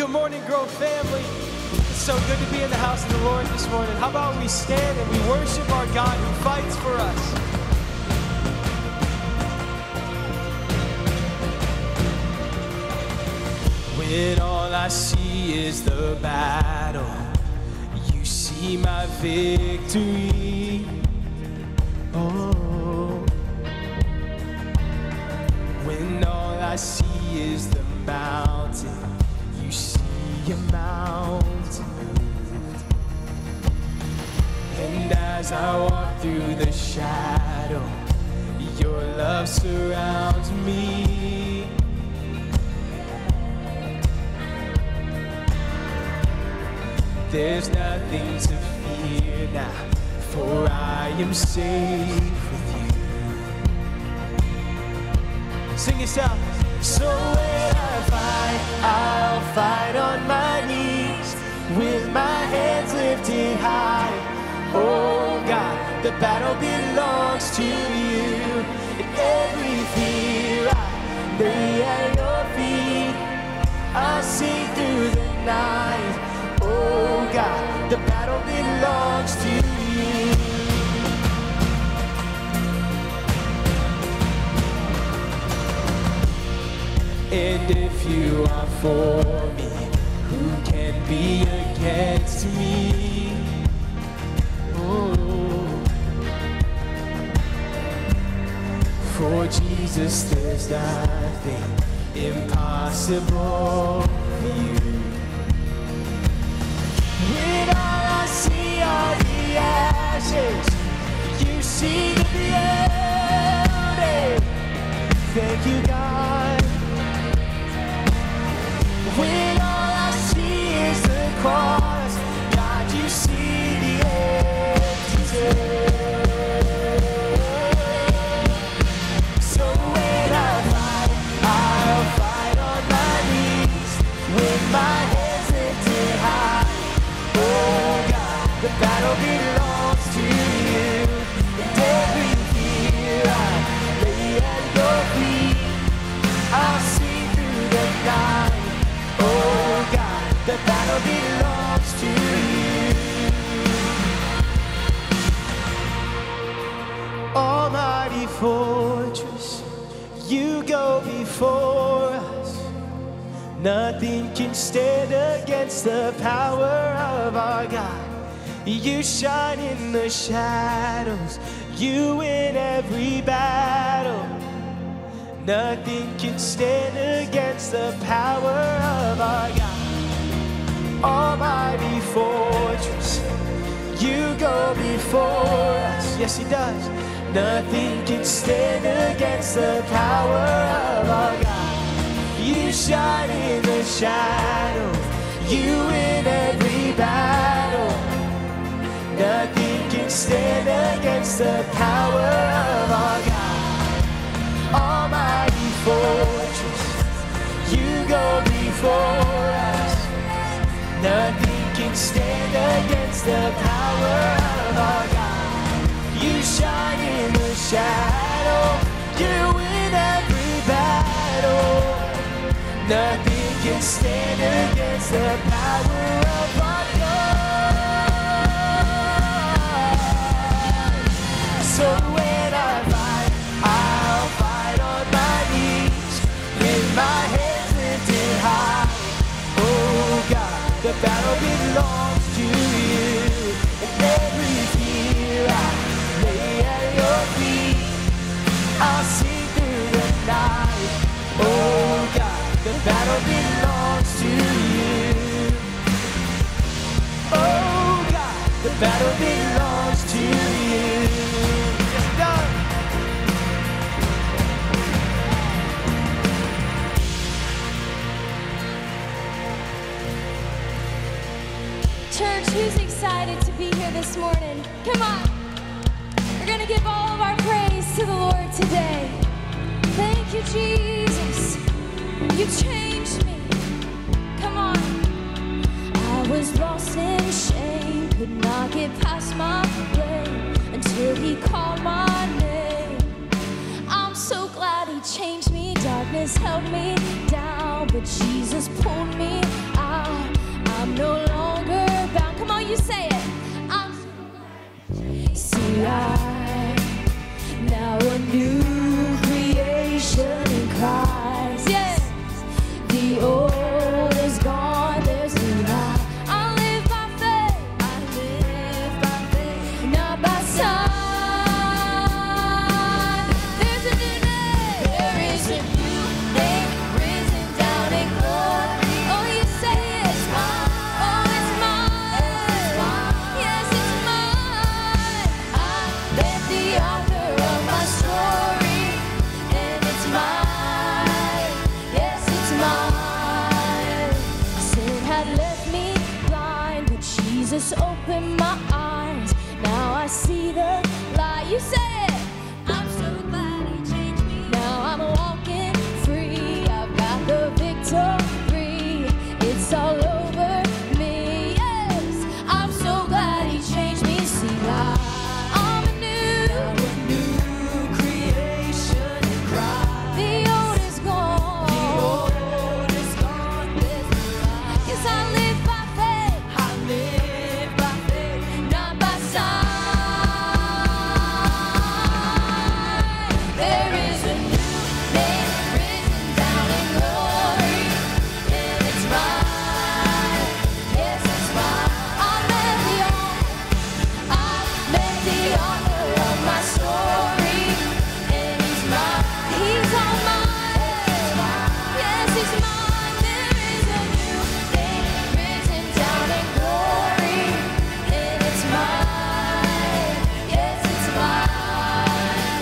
Good morning, Grove family. It's so good to be in the house of the Lord this morning. How about we stand and we worship our God who fights for us? When all I see is the battle, you see my victory. Oh, when all I see is the mountain, you see a mountain moved. And as I walk through the shadow, your love surrounds me. There's nothing to fear now, for I am safe with you. Sing this out. So when I fight, I'll fight on my knees, with my hands lifted high. Oh God, the battle belongs to you, and every fear I lay at your feet. I'll sing through the night. Oh God, the battle belongs to you. And if you are for me, who can be against me? Oh, for Jesus, there's nothing impossible for you. When all I see are the ashes, you see the beauty. Thank you, God. When all I see is the cross, God, you see the empty tomb. So when I fight, I'll fight on my knees, with my hands lifted high. Oh God, the battle belongs to you, and every fear I lay at your feet. I'll see through the night. Oh God, the battle belongs to you. Almighty fortress, you go before us. Nothing can stand against the power of our God. You shine in the shadows, you win every battle. Nothing can stand against the power of our God. Almighty fortress, you go before us. Yes, he does. Nothing can stand against the power of our God. You shine in the shadows, you win every battle. Nothing can stand against the power of our God. Almighty fortress, you go before us. Nothing can stand against the power of our God. You shine in the shadow, you win every battle. Nothing can stand against the power of our God. So when I fight, I'll fight on my knees, with my hands lifted high. Oh God, the battle belongs to you, and every fear I lay at your feet. I'll see through the night. Oh God, the battle belongs to you. Oh God, the battle belongs to you. Yes, it does. Church, who's excited to be here this morning? Come on. We're going to give all of our praise to the Lord today. Thank you, Jesus. You changed me. Come on. I was lost in shame, could not get past my brain until he called my name. I'm so glad he changed me. Darkness held me down, but Jesus pulled me out. I'm no longer bound. Come on, you say it. See, I'm now a new creation in Christ. Yes. The old is gone, there's new life. I live by faith. I live by faith, not by sight. There's a new name. There is a new name risen down in glory. Oh, you say it's mine. Oh, it's mine. Yes, it's mine. I met the author of my story, and it's mine. Yes, it's mine. Sin had left me blind, but Jesus opened my eyes. Now I see the light. You say it. I'm so glad he changed me. Now I'm walking free. I've got the victory. It's all over me. Yes, I'm so glad he changed me. See, I'm a new creation in Christ. The old is gone. The old is gone. Yes, I live by faith. I live by faith, not by sight. There is a new name written down in glory, and it's mine. Yes, it's mine. I met the author of my story, and he's mine. He's all mine. Yes, he's mine. There is a new name written down in glory, and it's mine. Yes, it's mine.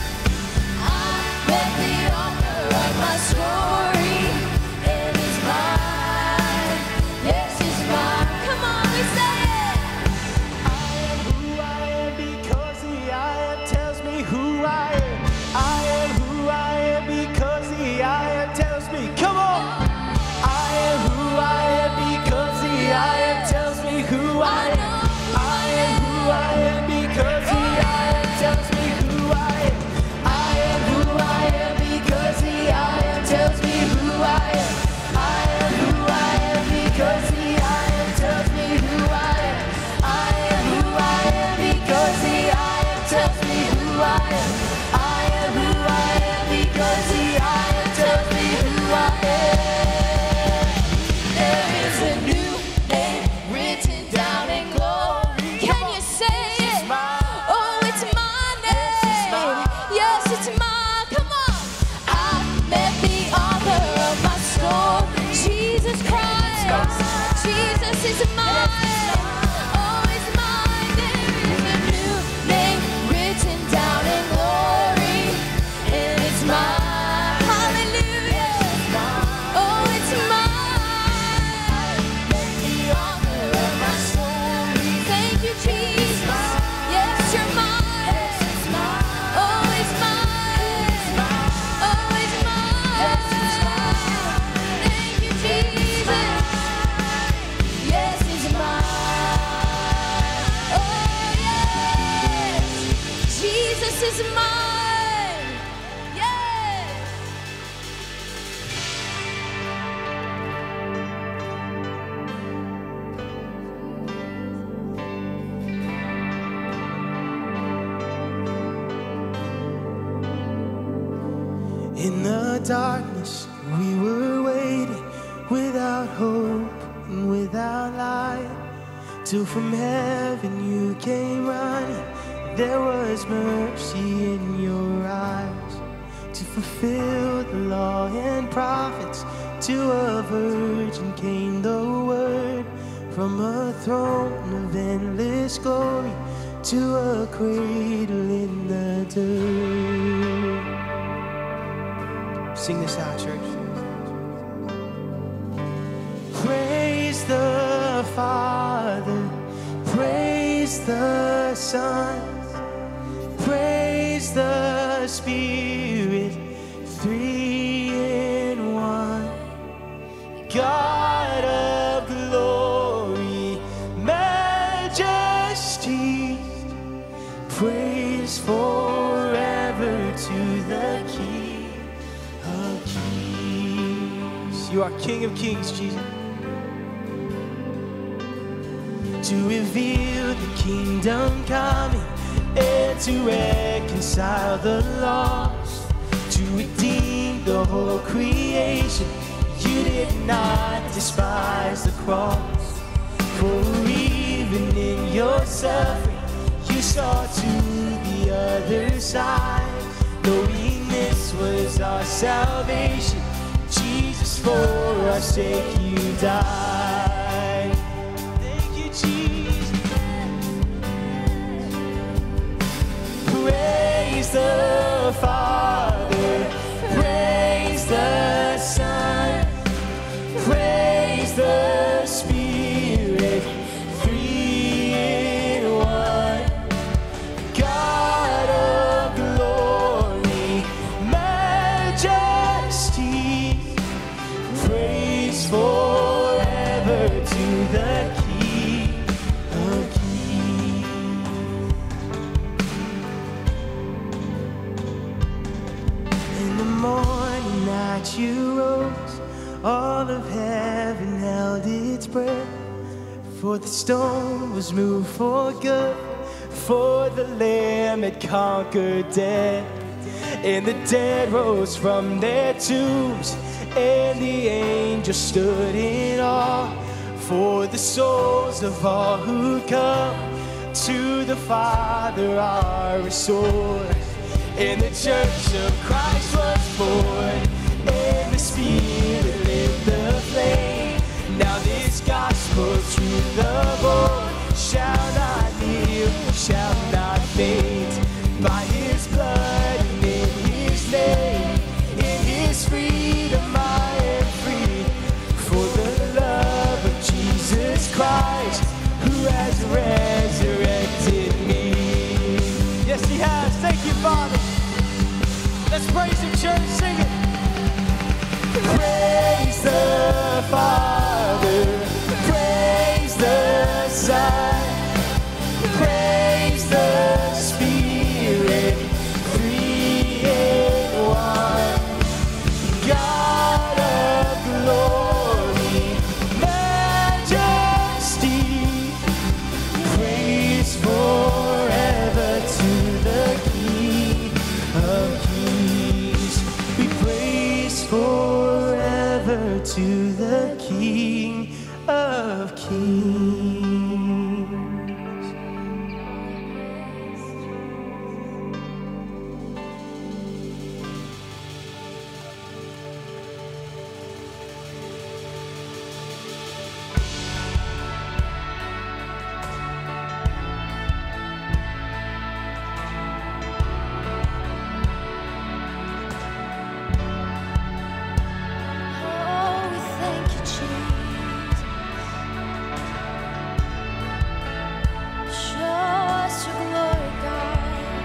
I met the author of my story, and he's mine. Yes, he's mine. Come on, we say it. I am who I am because the I am tells me who I am. I am who I am because the I am tells me. Come on. I am who I am because the I am tells me who I am. I am who I am because the I am tells me who I am. I am who I am because the I am tells me who I am. I am who I am because the I am tells me who I am. I am who I am because the I am tells me who I am. I am who I am because the I am tells me who I am. There is a new name written down in glory. Can you say it? Oh, it's my name. Yes, it's mine. Come on. I met the author of my story, Jesus Christ. Jesus is mine. Oh, it's mine. There is a new name written down in glory, and it's mine. Hallelujah. Oh, it's mine. The author of my story. Thank you, Jesus. Yes, you're mine. Oh, it's mine. Oh, it's mine. Thank you, Jesus. Yes, it's mine. Oh, yes. Jesus is mine. Yes. In the darkness, we were waiting without hope and without light. Till from heaven you came running. There was mercy in your eyes to fulfill the law and prophets. To a virgin came the word from a throne of endless glory to a cradle in the dirt. Sing this out, church. Praise the Father, praise the Son, praise the Spirit, three in one. God of glory, majesty, praise forever to the King of Kings. You are King of Kings, Jesus. to reveal the kingdom coming and to reconcile the lost, to redeem the whole creation. You did not despise the cross, for even in your suffering you saw to the other side, knowing this was our salvation. Jesus, for our sake you died. Thank you, Jesus. Praise the Father, praise the Son, praise the Spirit, three in one. God of glory, majesty, praise forever to the King of Kings. In the morning that you rose, all of heaven held its breath, for the stone was moved for good, for the Lamb had conquered death. And the dead rose from their tombs, and the angels stood in awe, for the souls of all who come to the Father are restored. And the church of Christ was born, and the Spirit lit the flame. Now this gospel truth of old shall not kneel, shall not faint. By his blood and in his name, in his freedom I am free. For the love of Jesus Christ, who has resurrected me. Yes, he has. Thank you, Father. Let's praise him, church. Sing it. Praise the Father, praise the Son, praise the Spirit, three in one. God of glory, majesty, praise forever to the King of Kings. We praise forever to the King of Kings. Oh, we thank you, Jesus. Show us your glory, God.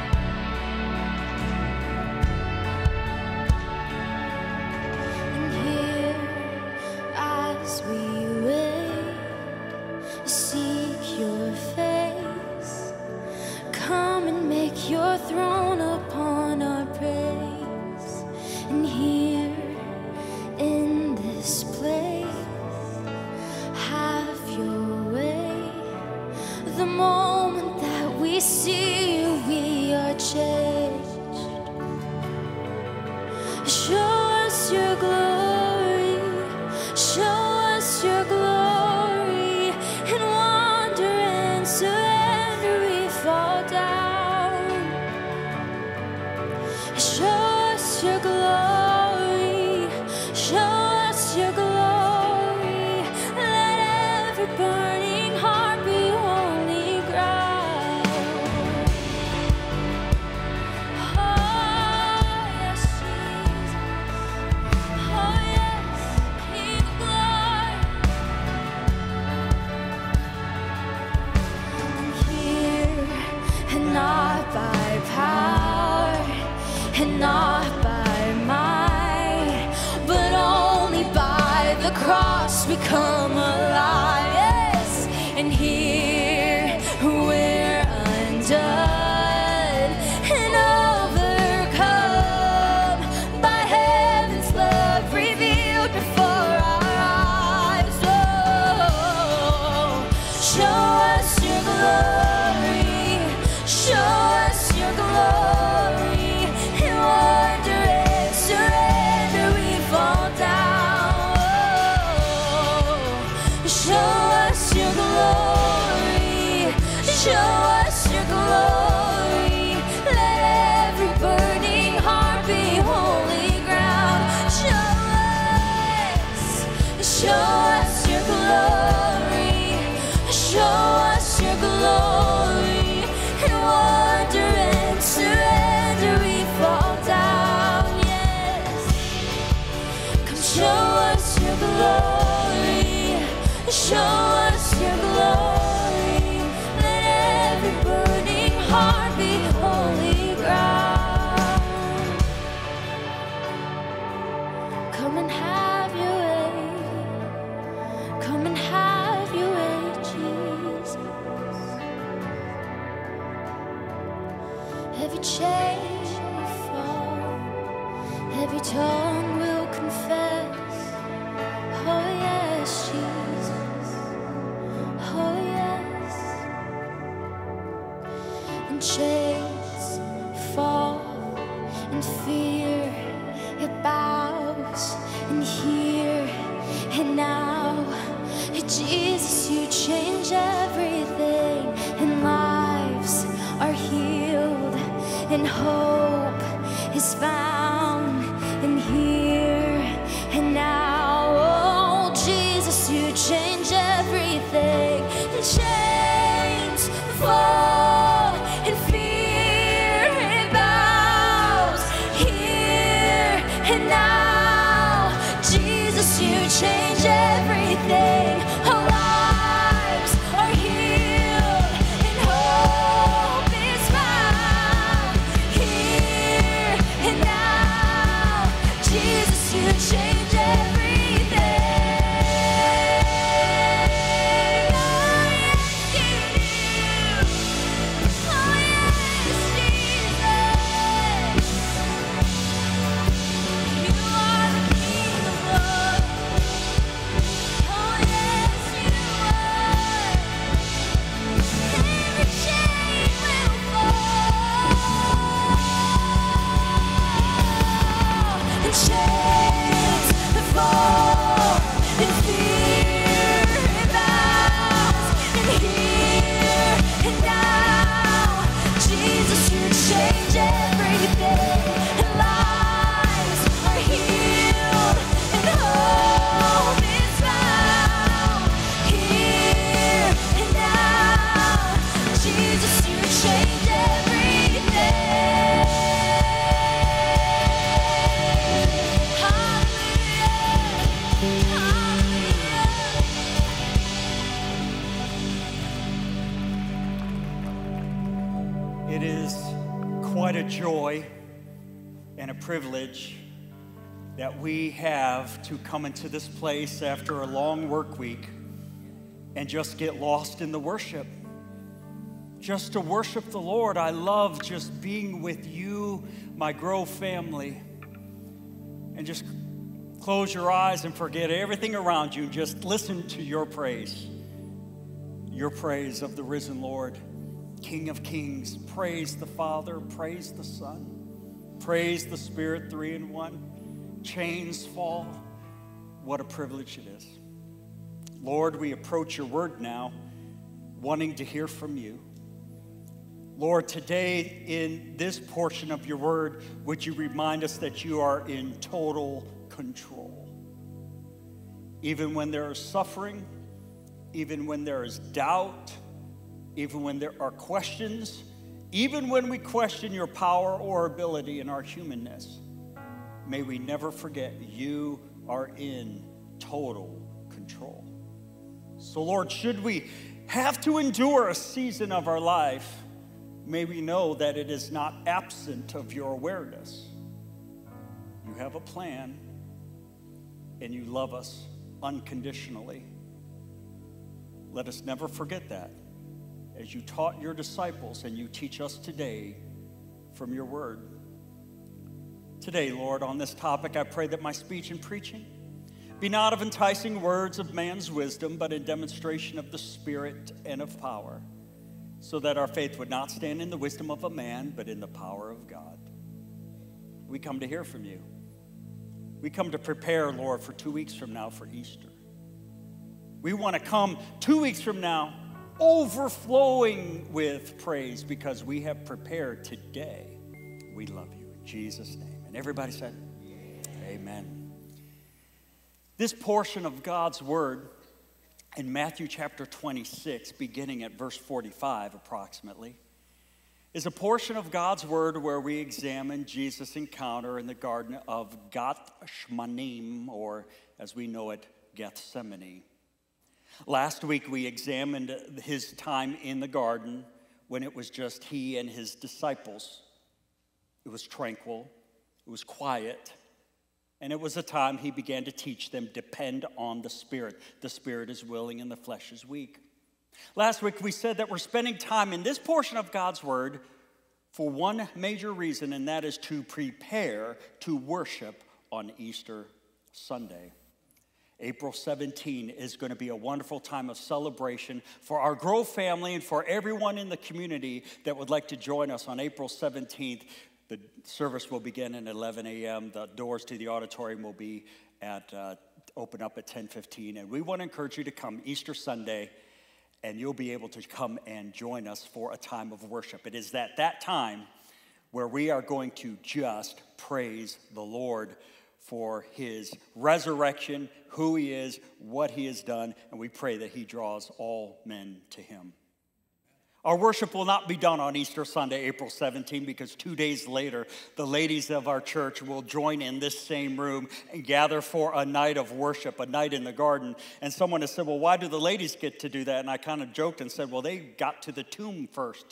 And here, as we wait, seek your face. Come and make your throne upon our praise. And here, in this place, have your way. The moment that we see you, we are changed. Show us your glory, show us your glory. In wonder and surrender we fall down. Show us your glory, show us your glory. Let every burning heart be holy ground. Oh yes, Jesus. Oh yes, King of glory. Here and not by power and not by might, but only by the cross we come alive. Yes, and here we're undone and overcome by heaven's love revealed before our eyes. Oh, show us Show us your glory. Let every burning heart be holy ground. Show us your glory. Show us your glory. In wonder and surrender we fall down. Yes. Come show us your glory. Show us your glory. Let every burning heart be holy ground. Come and have your way. Come and have your way, Jesus. Every chain will fall. Every tongue will confess. Oh yes, Jesus. Oh yes. And chains fall, and fear it bows, and here and now, Jesus, you change everything, and lives are healed, and hope is found, and here and now. Oh, Jesus, you change everything. The chains fall, and fear it bows, here and now. Jesus, you change everything. Our lives are healed, and hope is found, here and now. Jesus, you change everything. Oh yes, you do. Oh yes, Jesus. You are the King of glory. Oh yes, you are. Every chain will fall, and chains fall, and fear bows, and here and now. Jesus, you change everything, and lives are healed, and hope is found, here and now. Jesus, you change everything. Hallelujah. Hallelujah. It is quite a joy and a privilege that we have to come into this place after a long work week and just get lost in the worship. Just to worship the Lord. I love just being with you, my Grove family, and just close your eyes and forget everything around you. Just listen to your praise of the risen Lord, King of Kings. Praise the Father, praise the Son, praise the Spirit, 3 in 1. Chains fall. What a privilege it is. Lord, we approach your word now, wanting to hear from you. Lord, today in this portion of your word, would you remind us that you are in total control. Even when there is suffering, even when there is doubt, even when there are questions, even when we question your power or ability in our humanness, may we never forget you are in total control. So Lord, should we have to endure a season of our life, may we know that it is not absent of your awareness. You have a plan, and you love us unconditionally. Let us never forget that as you taught your disciples and you teach us today from your word. Today, Lord, on this topic, I pray that my speech and preaching be not of enticing words of man's wisdom, but in demonstration of the Spirit and of power, so that our faith would not stand in the wisdom of a man, but in the power of God. We come to hear from you. We come to prepare, Lord, for 2 weeks from now for Easter. We want to come 2 weeks from now overflowing with praise because we have prepared today. We love you in Jesus' name. And everybody said, amen. This portion of God's word in Matthew chapter 26, beginning at verse 45 approximately, is a portion of God's word where we examine Jesus' encounter in the Garden of Gethsemane, or as we know it, Gethsemane. Last week we examined his time in the garden when it was just he and his disciples. It was tranquil, it was quiet, and it was a time he began to teach them, depend on the Spirit. The Spirit is willing and the flesh is weak. Last week we said that we're spending time in this portion of God's word for one major reason, and that is to prepare to worship on Easter Sunday. April 17 is going to be a wonderful time of celebration for our Grove family and for everyone in the community that would like to join us on April 17th. The service will begin at 11 a.m. The doors to the auditorium will be open up at 10:15. And we want to encourage you to come Easter Sunday, and you'll be able to come and join us for a time of worship. It is at that time where we are going to just praise the Lord for his resurrection, who he is, what he has done, and we pray that he draws all men to him. Our worship will not be done on Easter Sunday, April 17, because 2 days later, the ladies of our church will join in this same room and gather for a night of worship, a night in the garden. And someone has said, well, why do the ladies get to do that? And I kind of joked and said, well, they got to the tomb first.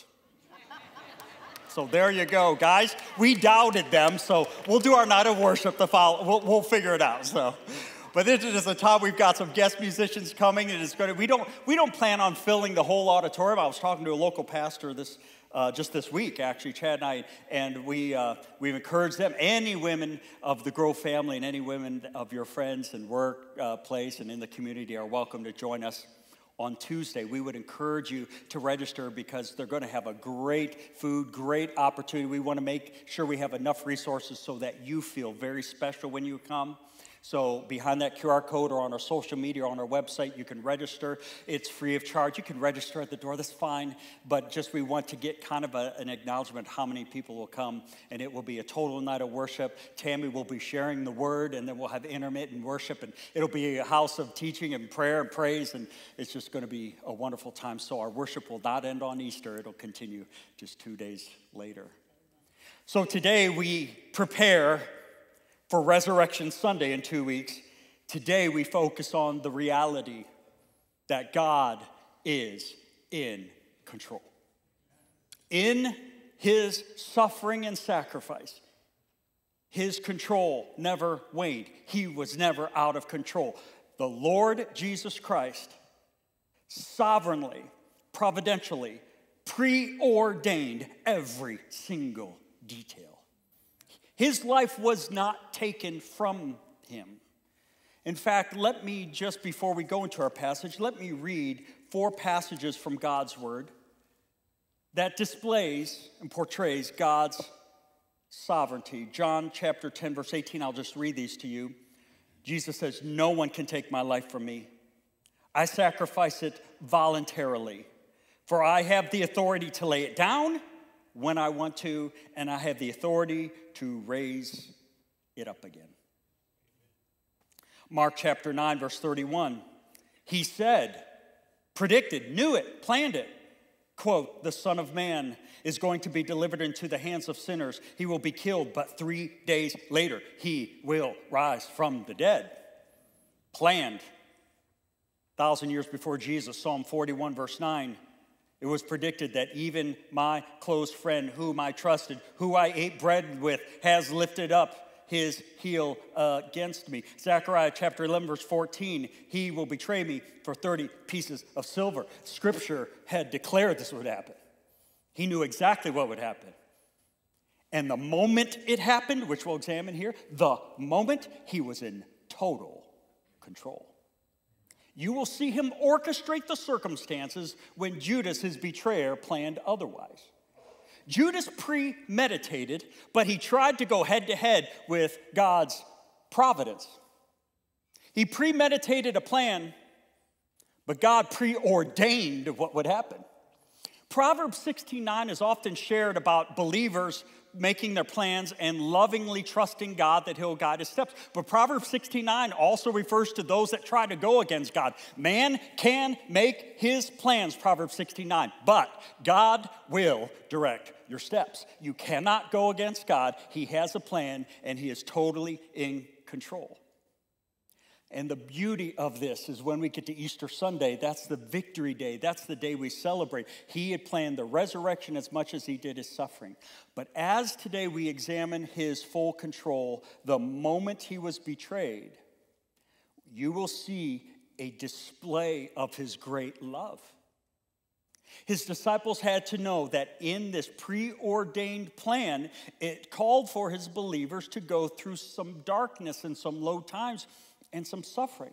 So there you go, guys. We doubted them, so we'll do our night of worship the follow. We'll figure it out. So, but this is a time we've got some guest musicians coming. It is going to. We don't plan on filling the whole auditorium. I was talking to a local pastor just this week, actually, Chad and I, and we've encouraged them. Any women of the Grove family and any women of your friends and workplace and in the community are welcome to join us on Tuesday. We would encourage you to register because they're going to have a great food, great opportunity. We want to make sure we have enough resources so that you feel very special when you come. So behind that QR code or on our social media or on our website, you can register. It's free of charge. You can register at the door. That's fine. But just we want to get kind of an acknowledgement how many people will come. And it will be a total night of worship. Tammy will be sharing the word, and then we'll have intermittent worship. And it'll be a house of teaching and prayer and praise. And it's just going to be a wonderful time. So our worship will not end on Easter. It'll continue just 2 days later. So today we prepare for Resurrection Sunday in 2 weeks. Today we focus on the reality that God is in control. In his suffering and sacrifice, his control never waned. He was never out of control. The Lord Jesus Christ sovereignly, providentially, preordained every single detail. His life was not taken from him. In fact, let me, just before we go into our passage, let me read 4 passages from God's word that displays and portrays God's sovereignty. John chapter 10, verse 18, I'll just read these to you. Jesus says, "No one can take my life from me. I sacrifice it voluntarily, for I have the authority to lay it down when I want to, and I have the authority to raise it up again." Mark chapter 9, verse 31. He said, predicted, knew it, planned it. Quote, "The Son of Man is going to be delivered into the hands of sinners. He will be killed, but 3 days later, he will rise from the dead." Planned. 1,000 years before Jesus, Psalm 41, verse 9. It was predicted that even my close friend, whom I trusted, who I ate bread with, has lifted up his heel against me. Zechariah chapter 11, verse 14, he will betray me for 30 pieces of silver. Scripture had declared this would happen. He knew exactly what would happen. And the moment it happened, which we'll examine here, the moment he was in total control. You will see him orchestrate the circumstances when Judas, his betrayer, planned otherwise. Judas premeditated, but he tried to go head to head with God's providence. He premeditated a plan, but God preordained what would happen. Proverbs 16:9 is often shared about believers making their plans and lovingly trusting God that he'll guide his steps. But Proverbs 16:9 also refers to those that try to go against God. Man can make his plans, Proverbs 16:9, but God will direct your steps. You cannot go against God. He has a plan, and he is totally in control. And the beauty of this is when we get to Easter Sunday, that's the victory day. That's the day we celebrate. He had planned the resurrection as much as he did his suffering. But as today we examine his full control, the moment he was betrayed, you will see a display of his great love. His disciples had to know that in this preordained plan, it called for his believers to go through some darkness and some low times and some suffering.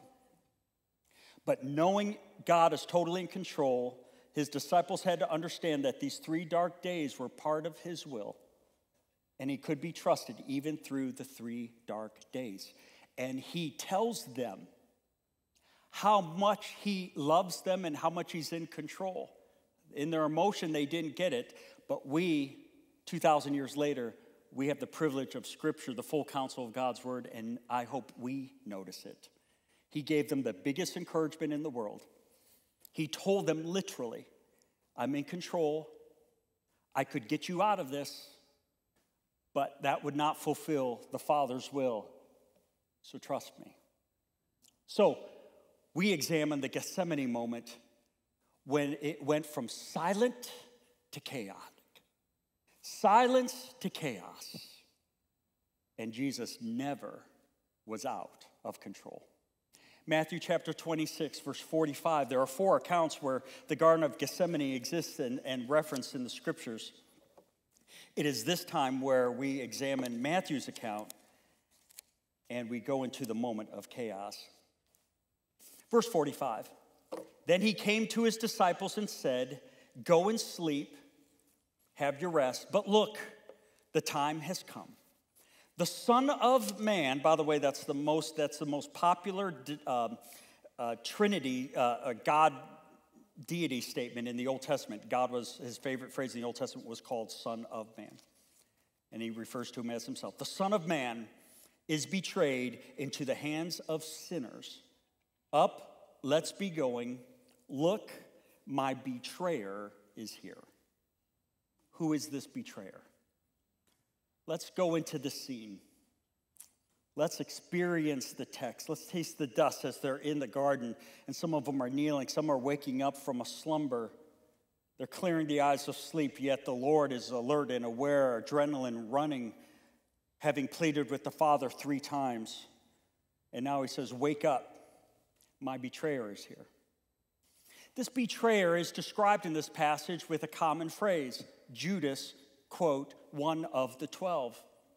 But knowing God is totally in control, his disciples had to understand that these 3 dark days were part of his will, and he could be trusted even through the 3 dark days. And he tells them how much he loves them and how much he's in control. In their emotion, they didn't get it, but we, 2,000 years later, we have the privilege of Scripture, the full counsel of God's word, and I hope we notice it. He gave them the biggest encouragement in the world. He told them literally, I'm in control. I could get you out of this, but that would not fulfill the Father's will. So trust me. So we examine the Gethsemane moment when it went from silent to chaotic. Silence to chaos. And Jesus never was out of control. Matthew chapter 26, verse 45, there are 4 accounts where the Garden of Gethsemane exists and referenced in the Scriptures. It is this time where we examine Matthew's account and we go into the moment of chaos. Verse 45, then he came to his disciples and said, go and sleep, have your rest, but look, the time has come. The Son of Man, by the way, that's the most popular Trinity, God deity statement in the Old Testament. God was, his favorite phrase in the Old Testament was called Son of Man. And he refers to him as himself. The Son of Man is betrayed into the hands of sinners. Up, let's be going. Look, my betrayer is here. Who is this betrayer? Let's go into the scene. Let's experience the text. Let's taste the dust as they're in the garden, and some of them are kneeling, some are waking up from a slumber. They're clearing the eyes of sleep, yet the Lord is alert and aware, adrenaline running, having pleaded with the Father 3 times. And now he says, wake up, my betrayer is here. This betrayer is described in this passage with a common phrase, Judas, quote, one of the 12.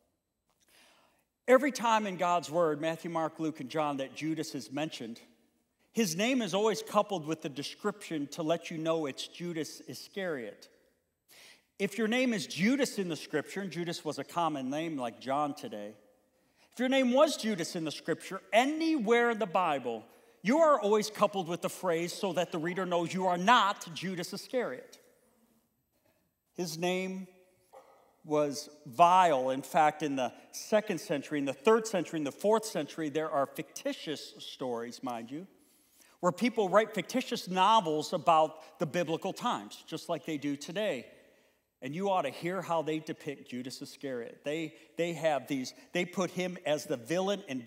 Every time in God's word, Matthew, Mark, Luke, and John, that Judas is mentioned, his name is always coupled with the description to let you know it's Judas Iscariot. If your name is Judas in the scripture, and Judas was a common name like John today, if your name was Judas in the scripture, anywhere in the Bible, you are always coupled with the phrase so that the reader knows you are not Judas Iscariot. His name was vile. In fact, in the 2nd century, in the 3rd century, in the 4th century, there are fictitious stories, mind you, where people write fictitious novels about the biblical times, just like they do today. And you ought to hear how they depict Judas Iscariot. They put him as the villain in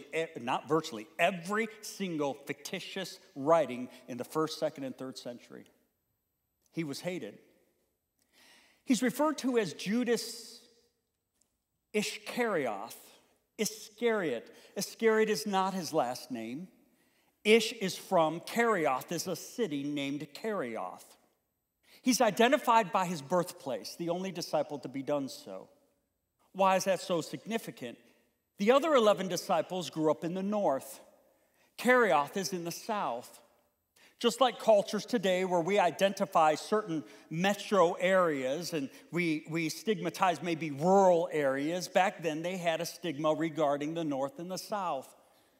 every single fictitious writing in the 1st, 2nd, and 3rd century. He was hated. He's referred to as Judas Iscariot. Iscariot. Iscariot is not his last name. Ish is from Kerioth, is a city named Kerioth. He's identified by his birthplace, the only disciple to be done so. Why is that so significant? The other 11 disciples grew up in the north. Kerioth is in the south. Just like cultures today where we identify certain metro areas and we stigmatize maybe rural areas, back then they had a stigma regarding the north and the south.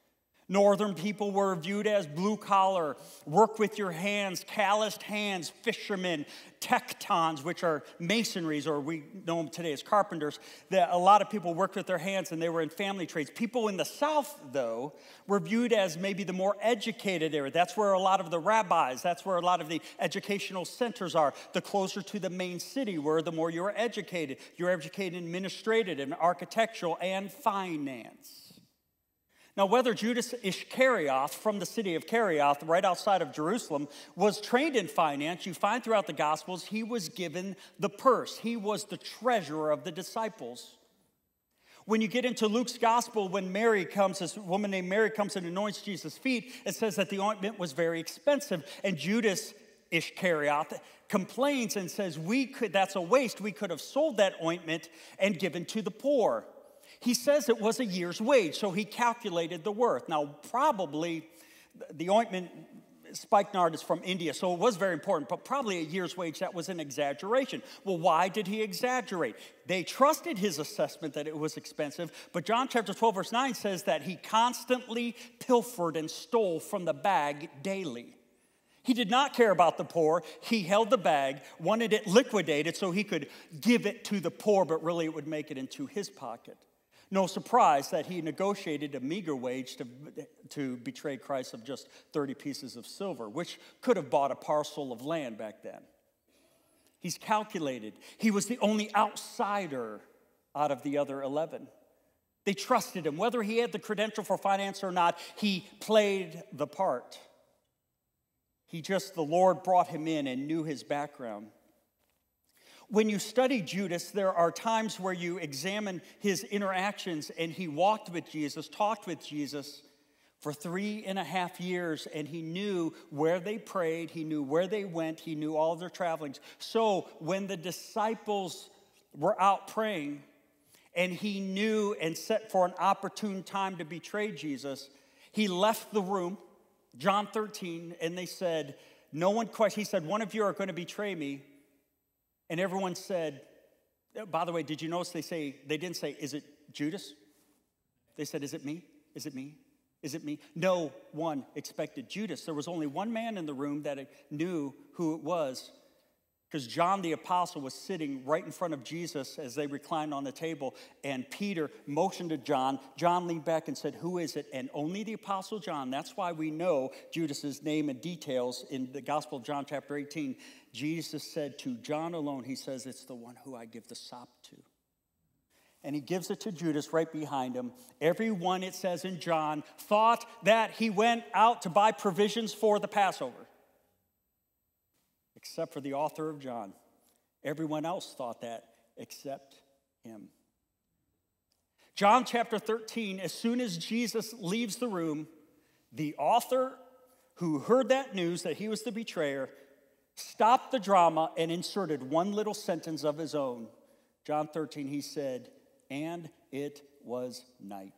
Northern people were viewed as blue collar, work with your hands, calloused hands, fishermen, tectons, which are masonries, or we know them today as carpenters. That a lot of people worked with their hands and they were in family trades. People in the South, though, were viewed as maybe the more educated area. That's where a lot of the rabbis, that's where a lot of the educational centers are. The closer to the main city were, the more you were educated. You're educated in administrative and architectural and finance. Now, whether Judas Iscariot from the city of Kerioth, right outside of Jerusalem, was trained in finance, you find throughout the Gospels, he was given the purse. He was the treasurer of the disciples. When you get into Luke's Gospel, when Mary comes, this woman named Mary comes and anoints Jesus' feet, it says that the ointment was very expensive. And Judas Iscariot complains and says, that's a waste. We could have sold that ointment and given to the poor. He says it was a year's wage, so he calculated the worth. Now, probably the ointment, spikenard is from India, so it was very important, but probably a year's wage, that was an exaggeration. Well, why did he exaggerate? They trusted his assessment that it was expensive, but John chapter 12, verse 9 says that he constantly pilfered and stole from the bag daily. He did not care about the poor. He held the bag, wanted it liquidated so he could give it to the poor, but really it would make it into his pocket. No surprise that he negotiated a meager wage to betray Christ of just 30 pieces of silver, which could have bought a parcel of land back then. He's calculated. He was the only outsider out of the other 11. They trusted him. Whether he had the credential for finance or not, he played the part. The Lord brought him in and knew his background. When you study Judas, there are times where you examine his interactions, and he walked with Jesus, talked with Jesus for 3.5 years, and he knew where they prayed, he knew where they went, he knew all of their travelings. So when the disciples were out praying, and he knew and set for an opportune time to betray Jesus, he left the room, John 13, and they said, no one questioned. He said, one of you are going to betray me. And everyone said, by the way, did you notice they didn't say, is it Judas? They said, is it me? Is it me? Is it me? No one expected Judas. There was only one man in the room that knew who it was, because John the apostle was sitting right in front of Jesus as they reclined on the table, and Peter motioned to John. John leaned back and said, who is it? And only the apostle John, that's why we know Judas's name and details in the Gospel of John chapter 18. Jesus said to John alone, he says, it's the one who I give the sop to. And he gives it to Judas right behind him. Everyone, it says in John, thought that he went out to buy provisions for the Passover, except for the author of John. Everyone else thought that except him. John chapter 13, as soon as Jesus leaves the room, the author who heard that news that he was the betrayer stopped the drama and inserted one little sentence of his own. John 13, he said, and it was night.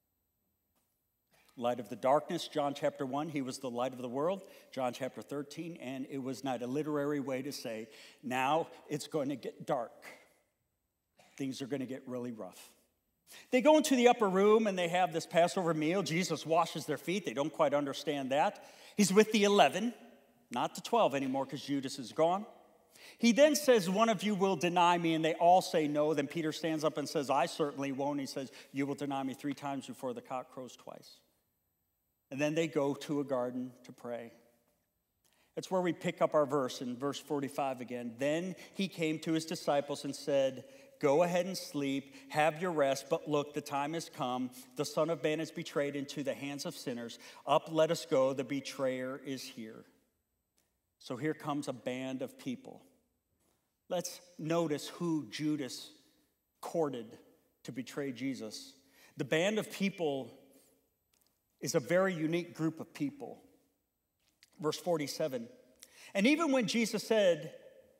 Light of the darkness, John chapter 1, he was the light of the world. John chapter 13, and it was night. A literary way to say, now it's going to get dark. Things are going to get really rough. They go into the upper room and they have this Passover meal. Jesus washes their feet. They don't quite understand that. He's with the 11, not the 12 anymore because Judas is gone. He then says, one of you will deny me, and they all say no. Then Peter stands up and says, I certainly won't. He says, you will deny me 3 times before the cock crows twice. And then they go to a garden to pray. That's where we pick up our verse in verse 45 again. Then he came to his disciples and said, go ahead and sleep, have your rest, but look, the time has come. The Son of Man is betrayed into the hands of sinners. Up, let us go. The betrayer is here. So here comes a band of people. Let's notice who Judas courted to betray Jesus. The band of people is a very unique group of people. Verse 47. And even when Jesus said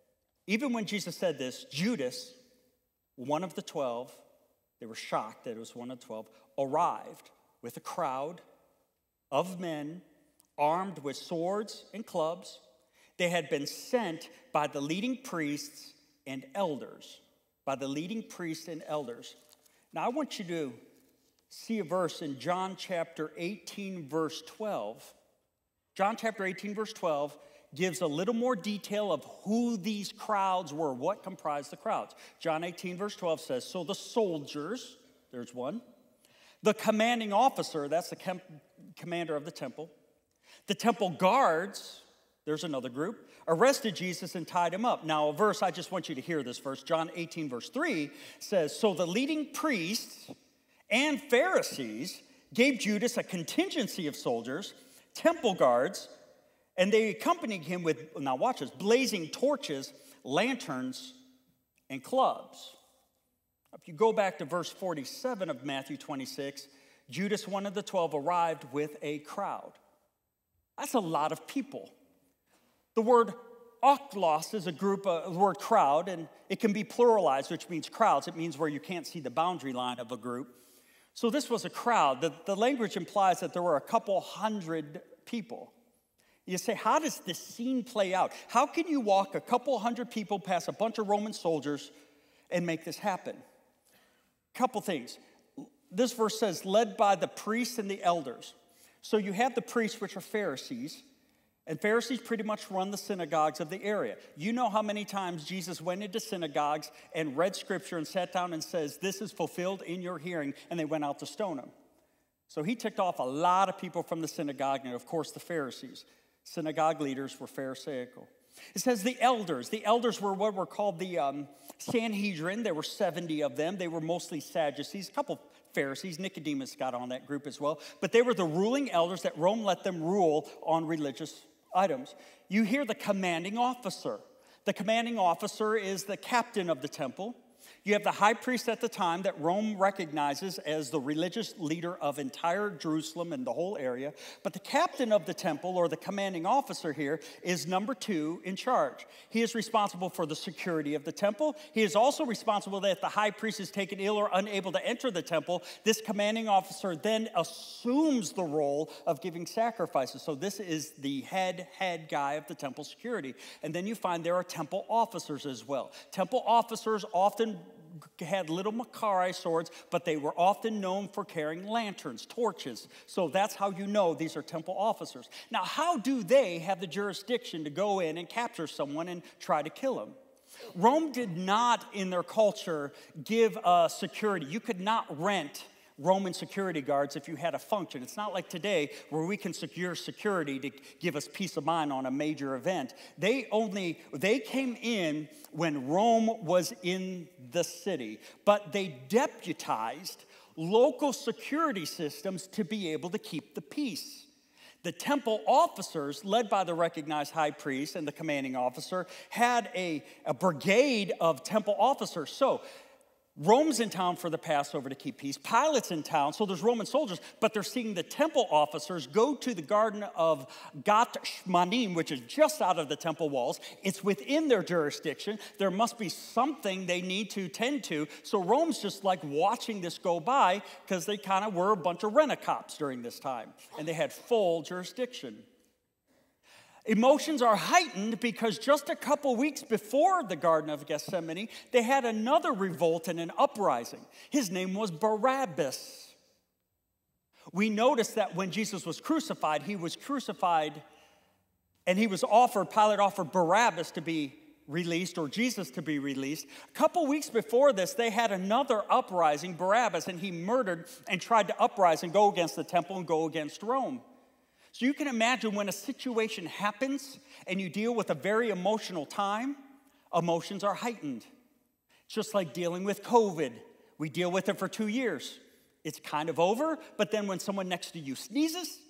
this, Judas, one of the 12, they were shocked that it was one of the 12, arrived with a crowd of men armed with swords and clubs. They had been sent by the leading priests and elders. Now I want you to see a verse in John chapter 18, verse 12. John chapter 18, verse 12 gives a little more detail of who these crowds were, what comprised the crowds. John 18, verse 12 says, so the soldiers, there's one, the commanding officer, that's the commander of the temple guards, there's another group, arrested Jesus and tied him up. Now, a verse, I just want you to hear this verse. John 18, verse 3 says, so the leading priests and Pharisees gave Judas a contingency of soldiers, temple guards, and they accompanied him with, now watch this, blazing torches, lanterns, and clubs. If you go back to verse 47 of Matthew 26, Judas, one of the 12, arrived with a crowd. That's a lot of people. The word oklos is the word crowd, and it can be pluralized, which means crowds. It means where you can't see the boundary line of a group. So this was a crowd. The language implies that there were a couple hundred people. You say, how does this scene play out? How can you walk a couple hundred people past a bunch of Roman soldiers and make this happen? Couple things. This verse says, led by the priests and the elders. So you have the priests, which are Pharisees, and Pharisees pretty much run the synagogues of the area. You know how many times Jesus went into synagogues and read scripture and sat down and says, this is fulfilled in your hearing, and they went out to stone him. So he ticked off a lot of people from the synagogue, and of course the Pharisees. Synagogue leaders were Pharisaical. It says the elders. The elders were what were called the Sanhedrin. There were 70 of them. They were mostly Sadducees, a couple Pharisees. Nicodemus got on that group as well. But they were the ruling elders that Rome let them rule on religious items. You hear the commanding officer. The commanding officer is the captain of the temple. You have the high priest at the time that Rome recognizes as the religious leader of entire Jerusalem and the whole area. But the captain of the temple, or the commanding officer here, is number 2 in charge. He is responsible for the security of the temple. He is also responsible that if the high priest is taken ill or unable to enter the temple, this commanding officer then assumes the role of giving sacrifices. So this is the head guy of the temple security. And then you find there are temple officers as well. Temple officers often had little Makari swords, but they were often known for carrying lanterns, torches. So that's how you know these are temple officers. Now, how do they have the jurisdiction to go in and capture someone and try to kill him? Rome did not, in their culture, give security. You could not rent Roman security guards if you had a function. It's not like today where we can secure security to give us peace of mind on a major event. They came in when Rome was in the city, but they deputized local security systems to be able to keep the peace. The temple officers, led by the recognized high priest and the commanding officer, had a brigade of temple officers. So Rome's in town for the Passover to keep peace. Pilate's in town, so there's Roman soldiers, but they're seeing the temple officers go to the garden of Gethsemane, which is just out of the temple walls. It's within their jurisdiction. There must be something they need to tend to. So Rome's just like watching this go by because they kind of were a bunch of rent-a-cops during this time, and they had full jurisdiction. Emotions are heightened because just a couple weeks before the Garden of Gethsemane, they had another revolt and an uprising. His name was Barabbas. We notice that when Jesus was crucified and he was Pilate offered Barabbas to be released, or Jesus to be released. A couple weeks before this, they had another uprising, Barabbas, and he murdered and tried to uprise and go against the temple and go against Rome. So you can imagine when a situation happens and you deal with a very emotional time, emotions are heightened. It's just like dealing with COVID. We deal with it for 2 years. It's kind of over, but then when someone next to you sneezes,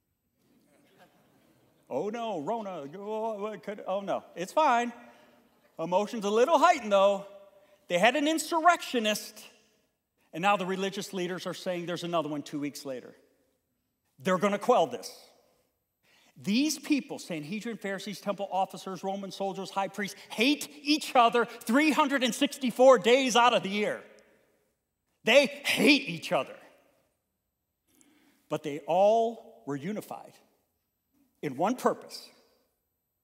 oh no, Rona, oh no, it's fine. Emotions a little heightened though. They had an insurrectionist, and now the religious leaders are saying there's another one 2 weeks later. They're going to quell this. These people, Sanhedrin, Pharisees, temple officers, Roman soldiers, high priests, hate each other 364 days out of the year. They hate each other. But they all were unified in one purpose: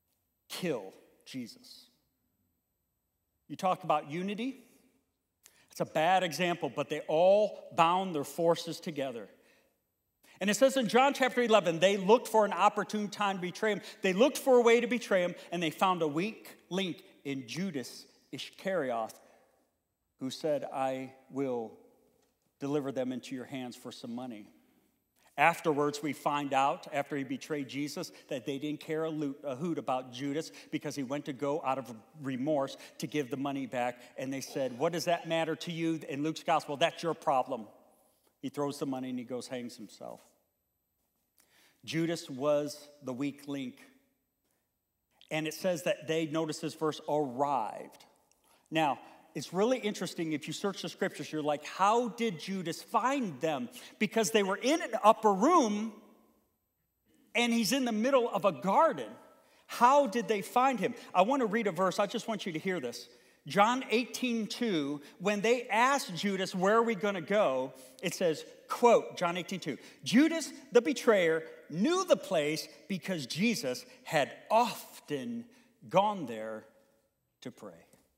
kill Jesus. You talk about unity. It's a bad example, but they all bound their forces together. And it says in John chapter 11, they looked for an opportune time to betray him. They looked for a way to betray him, and they found a weak link in Judas Iscariot, who said, I will deliver them into your hands for some money. Afterwards, we find out, after he betrayed Jesus, that they didn't care a hoot about Judas because he went to go out of remorse to give the money back. And they said, what does that matter to you? In Luke's gospel, that's your problem. He throws the money and he goes, hangs himself. Judas was the weak link. And it says that they, notice this verse, arrived. Now, it's really interesting if you search the scriptures, you're like, how did Judas find them? Because they were in an upper room and he's in the middle of a garden. How did they find him? I want to read a verse. I just want you to hear this. John 18:2, when they asked Judas, where are we going to go? It says, quote, John 18:2, Judas, the betrayer, knew the place because Jesus had often gone there to pray.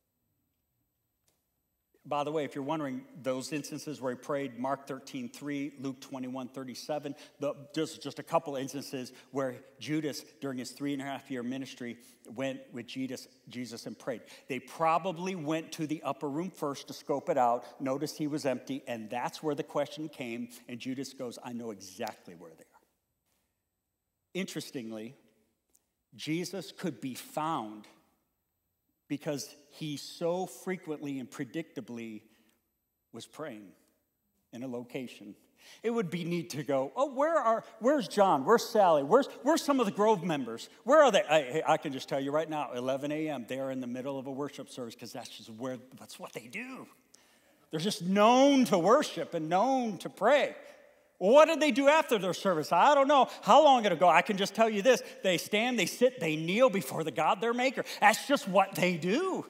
By the way, if you're wondering, those instances where he prayed, Mark 13:3, Luke 21:37, just a couple instances where Judas, during his 3.5-year ministry, went with Jesus and prayed. They probably went to the upper room first to scope it out, noticed he was empty, and that's where the question came, and Judas goes, I know exactly where they are. Interestingly, Jesus could be found because he so frequently and predictably was praying in a location. It would be neat to go, oh, where's John? Where's Sally? Where's some of the Grove members? Where are they? I can just tell you right now, 11 a.m., they are in the middle of a worship service because that's what they do. They're just known to worship and known to pray. Well, what did they do after their service? I don't know how long ago. I can just tell you this. They stand, they sit, they kneel before the God, their maker. That's just what they do.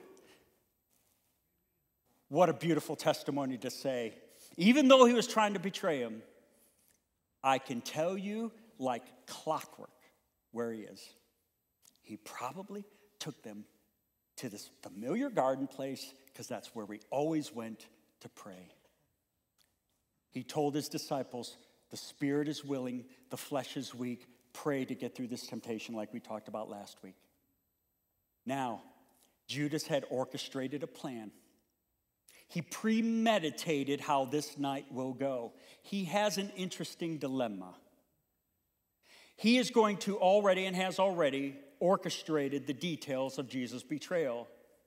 What a beautiful testimony to say. Even though he was trying to betray him, I can tell you like clockwork where he is. He probably took them to this familiar garden place because that's where we always went to pray. He told his disciples, the spirit is willing, the flesh is weak. Pray to get through this temptation like we talked about last week. Now, Judas had orchestrated a plan. He premeditated how this night will go. He has an interesting dilemma. He is going to already and has already orchestrated the details of Jesus' betrayal.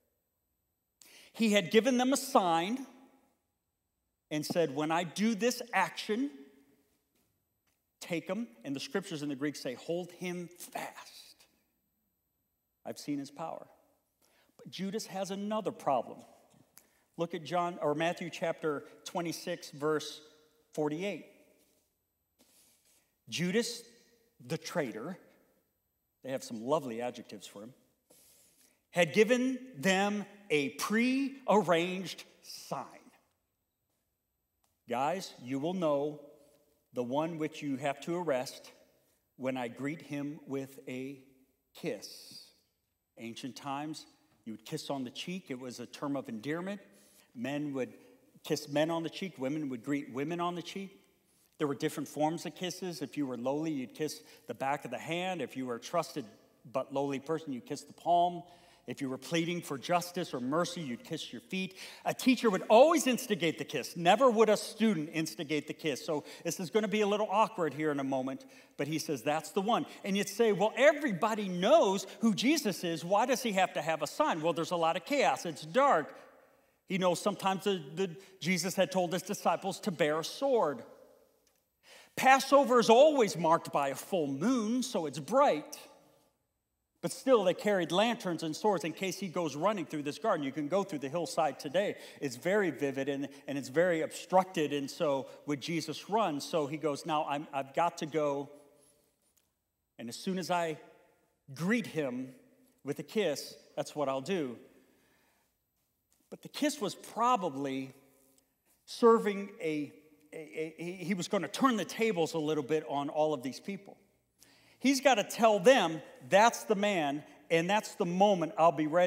He had given them a sign and said, when I do this action, take him. And the scriptures in the Greek say, hold him fast. I've seen his power. But Judas has another problem. Look at Matthew chapter 26, verse 48. Judas, the traitor, they have some lovely adjectives for him, had given them a pre-arranged sign. Guys, you will know the one which you have to arrest when I greet him with a kiss. Ancient times, you would kiss on the cheek. It was a term of endearment. Men would kiss men on the cheek. Women would greet women on the cheek. There were different forms of kisses. If you were lowly, you'd kiss the back of the hand. If you were a trusted but lowly person, you'd kiss the palm. If you were pleading for justice or mercy, you'd kiss your feet. A teacher would always instigate the kiss. Never would a student instigate the kiss. So this is going to be a little awkward here in a moment. But he says, that's the one. And you'd say, well, everybody knows who Jesus is. Why does he have to have a sign? Well, there's a lot of chaos. It's dark. You know, sometimes Jesus had told his disciples to bear a sword. Passover is always marked by a full moon, so it's bright. But still, they carried lanterns and swords in case he goes running through this garden. You can go through the hillside today. It's very vivid and it's very obstructed. And so would Jesus run? So he goes, now I've got to go. And as soon as I greet him with a kiss, that's what I'll do. But the kiss was probably serving he was going to turn the tables a little bit on all of these people. He's got to tell them, that's the man, and that's the moment I'll be ready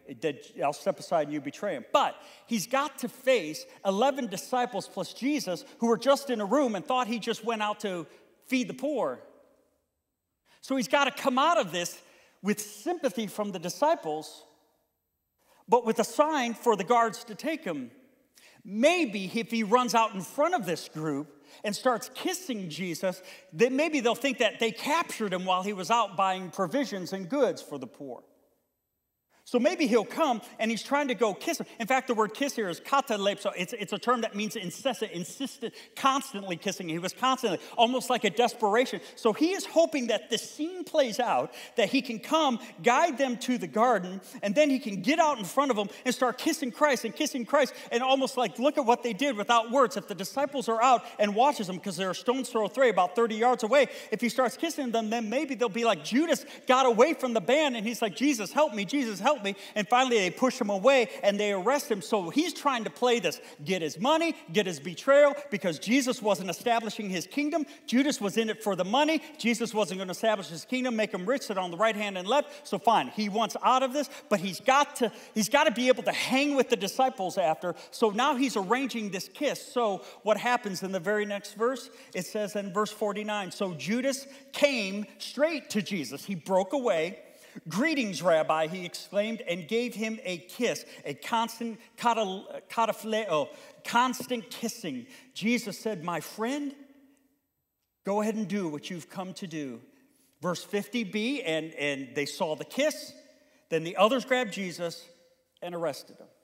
I'll step aside and you betray him. But he's got to face 11 disciples plus Jesus who were just in a room and thought he just went out to feed the poor. So he's got to come out of this with sympathy from the disciples, but with a sign for the guards to take him. Maybe if he runs out in front of this group and starts kissing Jesus, then maybe they'll think that they captured him while he was out buying provisions and goods for the poor. So maybe he'll come and he's trying to go kiss him. In fact, the word kiss here is katalepso. It's a term that means incessant, insistent, constantly kissing. He was constantly, almost like a desperation. So he is hoping that this scene plays out, that he can come, guide them to the garden, and then he can get out in front of them and start kissing Christ, and almost like, look at what they did without words. If the disciples are out and watches them, because they're a stone's throw away, about 30 yards away, if he starts kissing them, then maybe they'll be like, Judas got away from the band, and he's like, Jesus, help me, Jesus, help me. And finally they push him away and they arrest him. So he's trying to play this, get his money, get his betrayal, because Jesus wasn't establishing his kingdom. Judas was in it for the money. Jesus wasn't going to establish his kingdom, make him rich, sit on the right hand and left. So fine, he wants out of this, but he's got to be able to hang with the disciples after. So now he's arranging this kiss. So what happens in the very next verse? It says in verse 49, so Judas came straight to Jesus. He broke away. Greetings, Rabbi, he exclaimed, and gave him a kiss, a constant kataphleo, constant kissing. Jesus said, my friend, go ahead and do what you've come to do. Verse 50b, and they saw the kiss. Then the others grabbed Jesus and arrested him.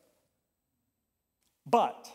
But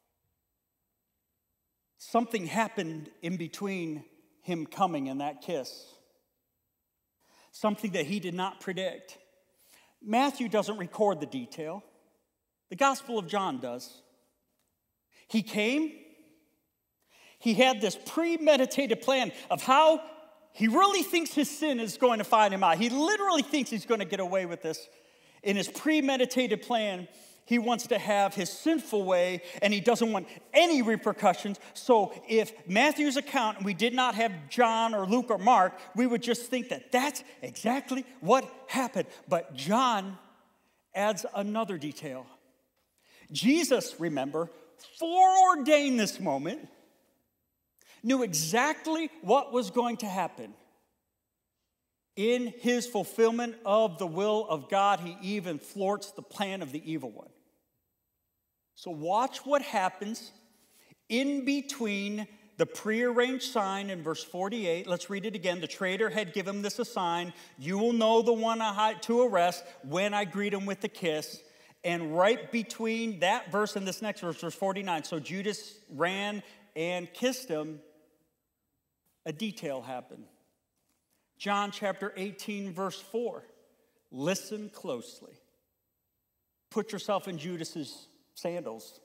something happened in between him coming and that kiss. Something that he did not predict. Matthew doesn't record the detail. The Gospel of John does. He came. He had this premeditated plan of how he really thinks his sin is going to find him out. He literally thinks he's going to get away with this. In his premeditated plan, he wants to have his sinful way, and he doesn't want any repercussions. So if Matthew's account, and we did not have John or Luke or Mark, we would just think that that's exactly what happened. But John adds another detail. Jesus, remember, foreordained this moment, knew exactly what was going to happen. In his fulfillment of the will of God, he even thwarts the plan of the evil one. So watch what happens in between the prearranged sign in verse 48. Let's read it again. The traitor had given this a sign. You will know the one to arrest when I greet him with the kiss. And right between that verse and this next verse, verse 49, so Judas ran and kissed him, a detail happened. John chapter 18, verse 4. Listen closely. Put yourself in Judas's sandals.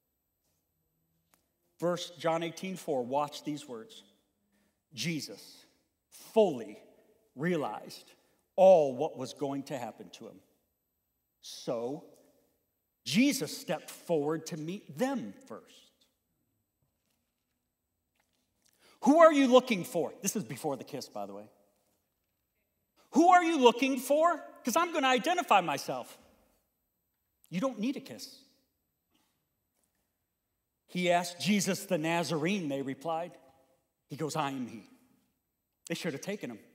John 18, 4. Watch these words. Jesus fully realized all what was going to happen to him. So, Jesus stepped forward to meet them first. Who are you looking for? This is before the kiss, by the way. Who are you looking for? Because I'm going to identify myself. You don't need a kiss. He asked Jesus the Nazarene, they replied. He goes, I am he. They should have taken him.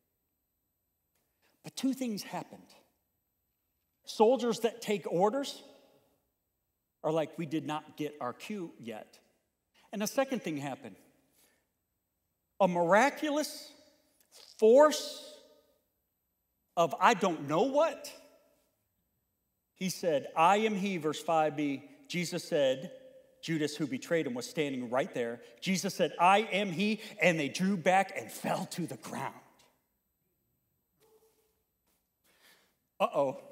But two things happened. Soldiers that take orders are like, we did not get our cue yet. And the second thing happened. A miraculous force of I don't know what. He said, I am he, verse 5b. Jesus said, Judas, who betrayed him, was standing right there. Jesus said, I am he, and they drew back and fell to the ground. Uh-oh.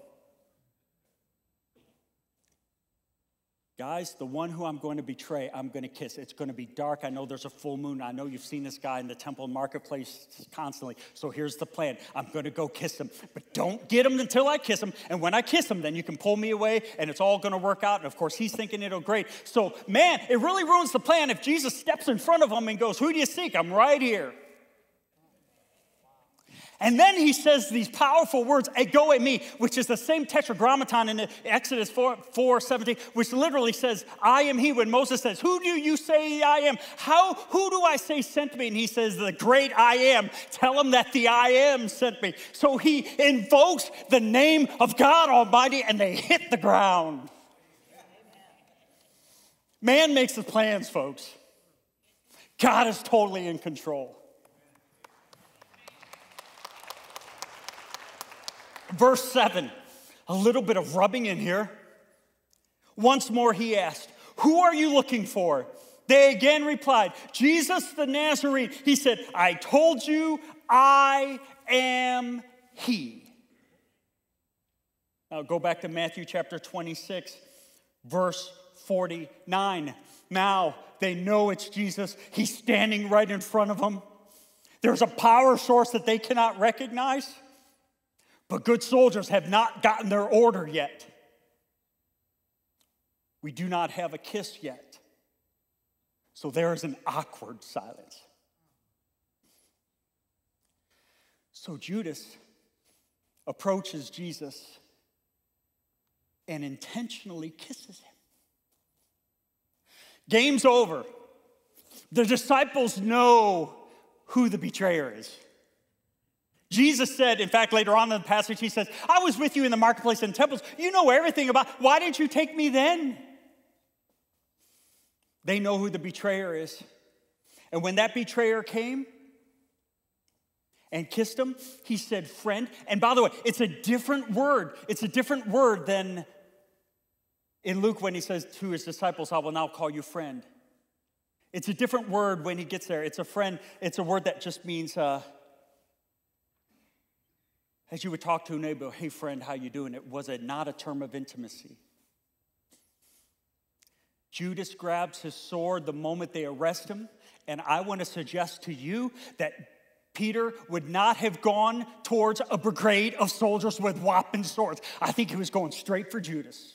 Guys, the one who I'm going to betray, I'm going to kiss. It's going to be dark. I know there's a full moon. I know you've seen this guy in the temple and marketplace constantly. So here's the plan. I'm going to go kiss him. But don't get him until I kiss him. And when I kiss him, then you can pull me away, and it's all going to work out. And, of course, he's thinking it'll great. So, man, it really ruins the plan if Jesus steps in front of him and goes, who do you seek? I'm right here. And then he says these powerful words, ego eimi, which is the same tetragrammaton in Exodus 4:17, which literally says, I am he. When Moses says, who do you say I am? Who do I say sent me? And he says, the great I am. Tell him that the I am sent me. So he invokes the name of God Almighty, and they hit the ground. Man makes the plans, folks. God is totally in control. Verse 7, a little bit of rubbing in here. Once more he asked, who are you looking for? They again replied, Jesus the Nazarene. He said, I told you I am he. Now go back to Matthew chapter 26, verse 49. Now they know it's Jesus. He's standing right in front of them. There's a power source that they cannot recognize. But good soldiers have not gotten their order yet. We do not have a kiss yet. So there is an awkward silence. So Judas approaches Jesus and intentionally kisses him. Game's over. The disciples know who the betrayer is. Jesus said, in fact, later on in the passage, he says, I was with you in the marketplace and temples. You know everything about, why didn't you take me then? They know who the betrayer is. And when that betrayer came and kissed him, he said, friend. And by the way, it's a different word. It's a different word than in Luke when he says to his disciples, I will now call you friend. It's a different word when he gets there. It's a friend. It's a word that just means, as you would talk to a neighbor, hey friend, how you doing? It was not a term of intimacy. Judas grabs his sword the moment they arrest him, and I want to suggest to you that Peter would not have gone towards a brigade of soldiers with whopping swords. I think he was going straight for Judas.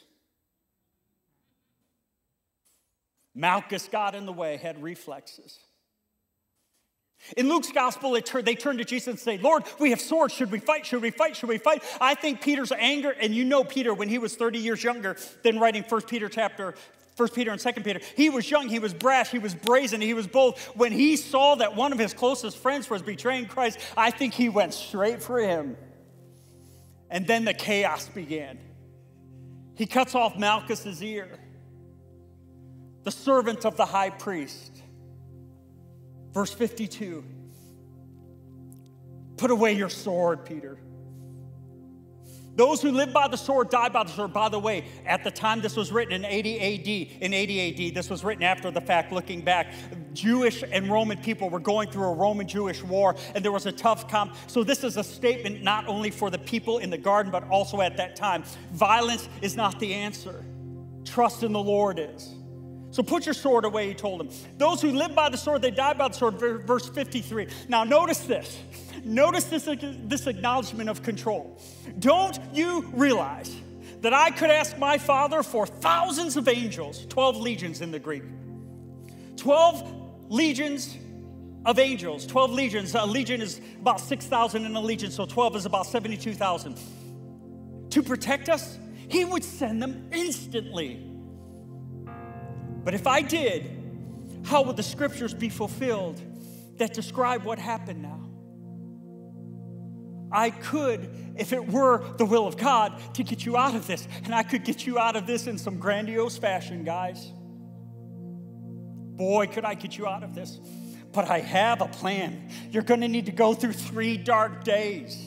Malchus got in the way, had reflexes. In Luke's gospel, they turn to Jesus and say, Lord, we have swords. Should we fight? Should we fight? Should we fight? I think Peter's anger, and you know Peter, when he was 30 years younger than writing 1 Peter and 2 Peter, he was young, he was brash, he was brazen, he was bold. When he saw that one of his closest friends was betraying Christ, I think he went straight for him. And then the chaos began. He cuts off Malchus's ear, the servant of the high priest. Verse 52, put away your sword, Peter. Those who live by the sword die by the sword. By the way, at the time this was written in 80 AD, this was written after the fact, looking back, Jewish and Roman people were going through a Roman-Jewish war, and there was a tough So this is a statement not only for the people in the garden, but also at that time. Violence is not the answer. Trust in the Lord is. So put your sword away, he told them. Those who live by the sword, they die by the sword, verse 53. Now notice this. Notice this acknowledgement of control. Don't you realize that I could ask my Father for thousands of angels, 12 legions in the Greek. 12 legions of angels, 12 legions. A legion is about 6,000 in a legion, so 12 is about 72,000. To protect us, he would send them instantly. But if I did, how would the scriptures be fulfilled that describe what happened now? I could, if it were the will of God, to get you out of this. And I could get you out of this in some grandiose fashion, guys. Boy, could I get you out of this. But I have a plan. You're going to need to go through 3 dark days.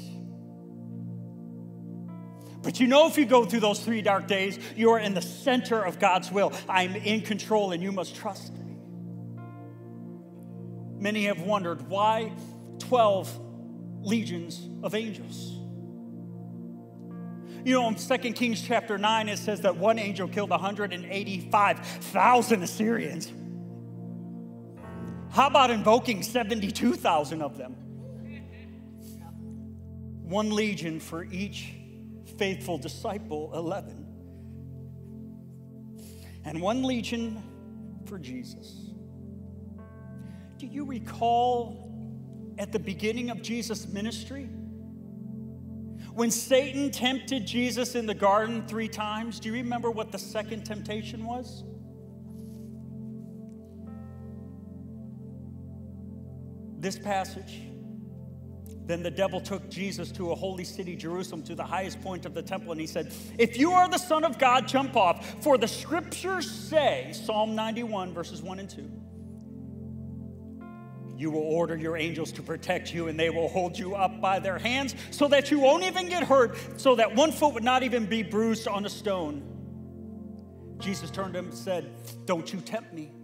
But you know, if you go through those 3 dark days, you are in the center of God's will. I'm in control, and you must trust me. Many have wondered, why 12 legions of angels? You know, in 2 Kings chapter 9, it says that one angel killed 185,000 Assyrians. How about invoking 72,000 of them? 1 legion for each faithful disciple, 11. And 1 legion for Jesus. Do you recall at the beginning of Jesus' ministry When Satan tempted Jesus in the garden 3 times, do you remember what the second temptation was? This passage. Then the devil took Jesus to a holy city, Jerusalem, to the highest point of the temple, and he said, if you are the Son of God, jump off, for the scriptures say, Psalm 91, verses 1 and 2, you will order your angels to protect you, and they will hold you up by their hands so that you won't even get hurt, so that one foot would not even be bruised on a stone. Jesus turned to him and said, don't you tempt me.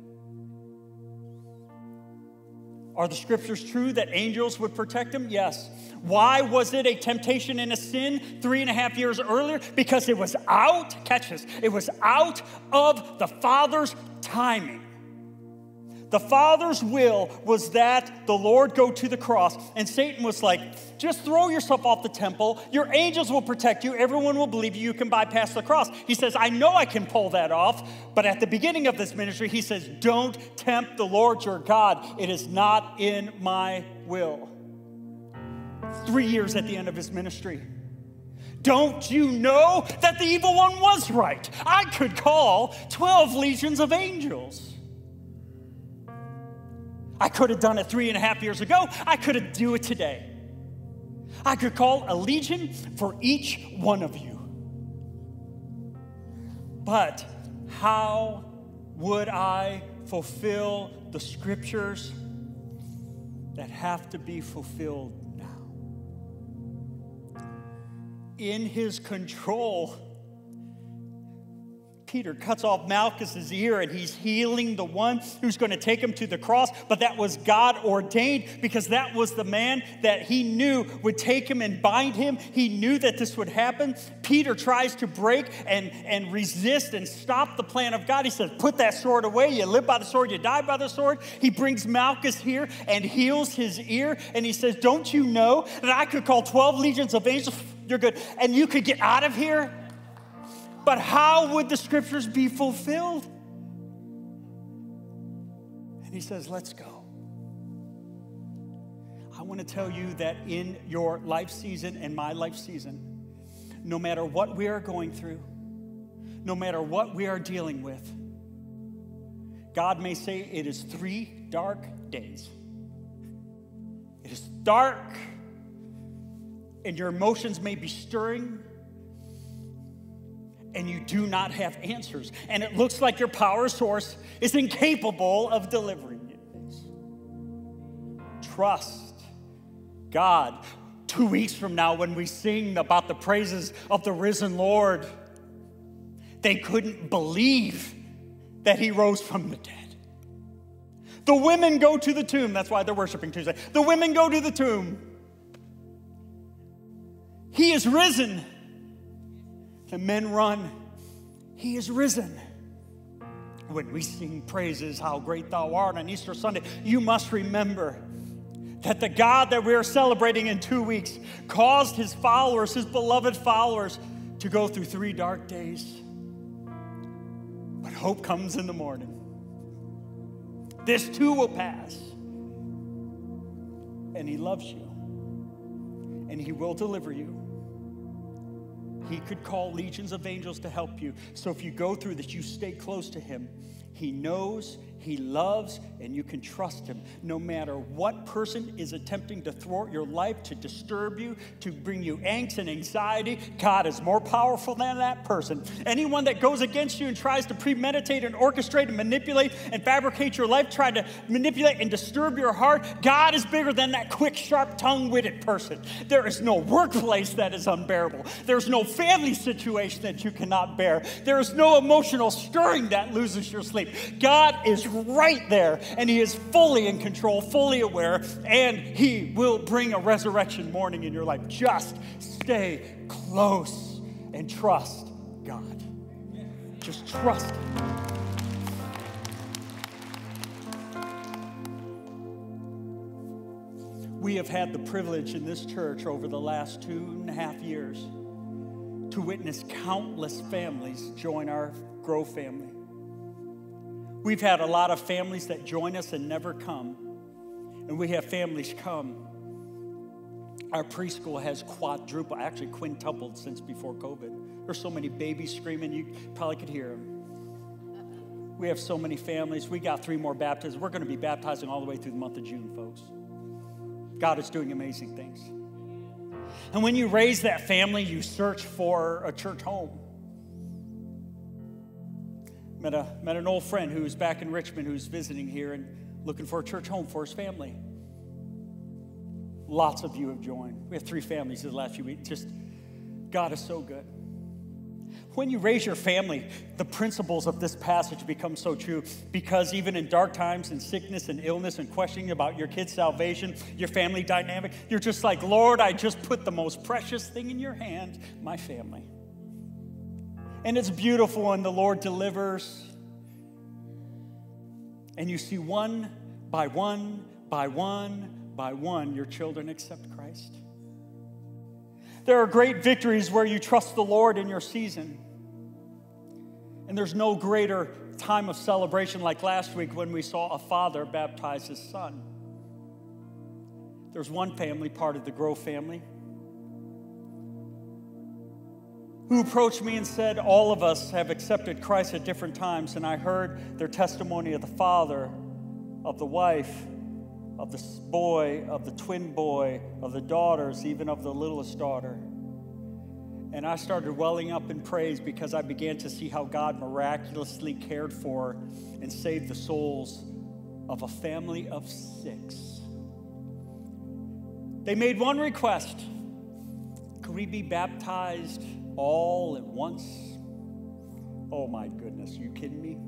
Are the scriptures true that angels would protect him? Yes. Why was it a temptation and a sin 3.5 years earlier? Because it was out, catch this, it was out of the Father's timing. The Father's will was that the Lord go to the cross. And Satan was like, just throw yourself off the temple. Your angels will protect you. Everyone will believe you. You can bypass the cross. He says, I know I can pull that off. But at the beginning of this ministry, he says, don't tempt the Lord your God. It is not in my will. 3 years at the end of his ministry. Don't you know that the evil one was right? I could call 12 legions of angels. I could have done it 3.5 years ago. I could do it today. I could call a legion for each one of you. But how would I fulfill the scriptures that have to be fulfilled now? In his control, Peter cuts off Malchus's ear, and he's healing the one who's going to take him to the cross. But that was God ordained, because that was the man that he knew would take him and bind him. He knew that this would happen. Peter tries to break and resist and stop the plan of God. He says, put that sword away. You live by the sword, you die by the sword. He brings Malchus here and heals his ear. And he says, don't you know that I could call 12 legions of angels? You're good. And you could get out of here? But how would the scriptures be fulfilled? And he says, let's go. I want to tell you that in your life season and my life season, no matter what we are going through, no matter what we are dealing with, God may say it is 3 dark days. It is dark, and your emotions may be stirring, and you do not have answers. And it looks like your power source is incapable of delivering you. Trust God. 2 weeks from now, when we sing about the praises of the risen Lord, they couldn't believe that he rose from the dead. The women go to the tomb. That's why they're worshiping Tuesday. The women go to the tomb. He is risen. The men run. He is risen. When we sing praises, how great thou art on Easter Sunday, you must remember that the God that we're celebrating in 2 weeks caused his followers, his beloved followers, to go through 3 dark days. But hope comes in the morning. This too will pass. And he loves you. And he will deliver you. He could call legions of angels to help you. So if you go through this, you stay close to him. He knows, he loves, and you can trust him. No matter what person is attempting to thwart your life, to disturb you, to bring you angst and anxiety, God is more powerful than that person. Anyone that goes against you and tries to premeditate and orchestrate and manipulate and fabricate your life, try to manipulate and disturb your heart, God is bigger than that quick, sharp, tongue-witted person. There is no workplace that is unbearable. There's no family situation that you cannot bear. There is no emotional stirring that loses your sleep. God is right there, and he is fully in control, fully aware, and he will bring a resurrection morning in your life. Just stay close and trust God. Just trust him. We have had the privilege in this church over the last 2.5 years to witness countless families join our Grow family. We've had a lot of families that join us and never come. And we have families come Our preschool has quadrupled, actually quintupled since before COVID. There's so many babies screaming, you probably could hear them. We have so many families. We got 3 more baptisms. We're going to be baptizing all the way through the month of June, folks. God is doing amazing things. And when you raise that family, you search for a church home. Met an old friend who's back in Richmond who's visiting here and looking for a church home for his family. Lots of you have joined. We have 3 families in the last few weeks. Just, God is so good. When you raise your family, the principles of this passage become so true, because even in dark times and sickness and illness and questioning about your kid's salvation, your family dynamic, you're just like, Lord, I just put the most precious thing in your hand, my family. And it's beautiful when the Lord delivers. And you see one by one by one by one, your children accept Christ. There are great victories where you trust the Lord in your season. And there's no greater time of celebration like last week when we saw a father baptize his son. There's one family, part of the Grove family, who approached me and said, all of us have accepted Christ at different times. And I heard their testimony of the father, of the wife, of the boy, of the twin boy, of the daughters, even of the littlest daughter. And I started welling up in praise because I began to see how God miraculously cared for and saved the souls of a family of 6. They made one request. Could we be baptized all at once? Oh my goodness, are you kidding me?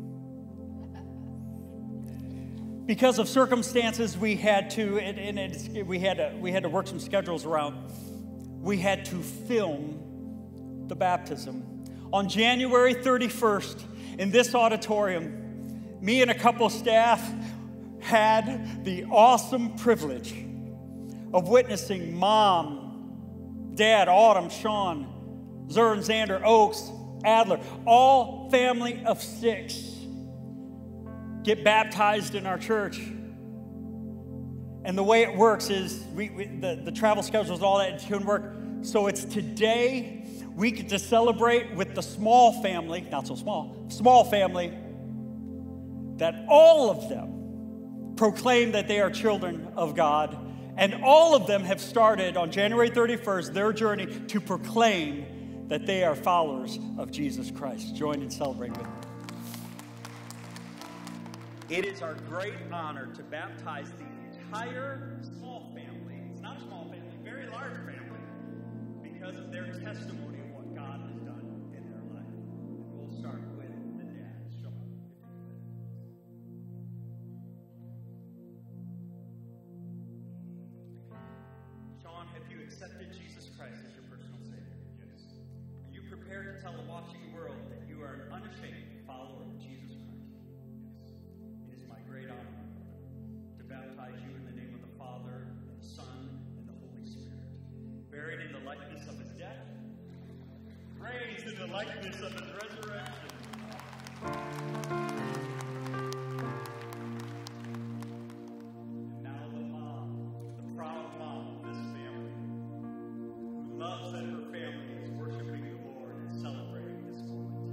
Because of circumstances, we had to work some schedules around. We had to film the baptism. On January 31st, in this auditorium, me and a couple staff had the awesome privilege of witnessing Mom, Dad, Autumn, Sean, Zern, Xander, Oaks, Adler, all family of 6. Get baptized in our church. And the way it works is the travel schedules, all that can work. So it's today we get to celebrate with the small family, not so small family, that all of them proclaim that they are children of God. And all of them have started on January 31st their journey to proclaim that they are followers of Jesus Christ. Join and celebrate with me. It is our great honor to baptize the entire small family. It's not a small family, very large family, because of their testimony of what God has done in their life. And we'll start with the dad, Sean. Sean, have you accepted Jesus Christ as your personal Savior? Yes. Are you prepared to tell the watching world that you are an unashamed follower of Jesus Christ? Great honor to baptize you in the name of the Father, and the Son, and the Holy Spirit. Buried in the likeness of his death, raised in the likeness of his resurrection. And now the mom, the proud mom of this family, who loves that her family is worshiping the Lord and celebrating this moment today.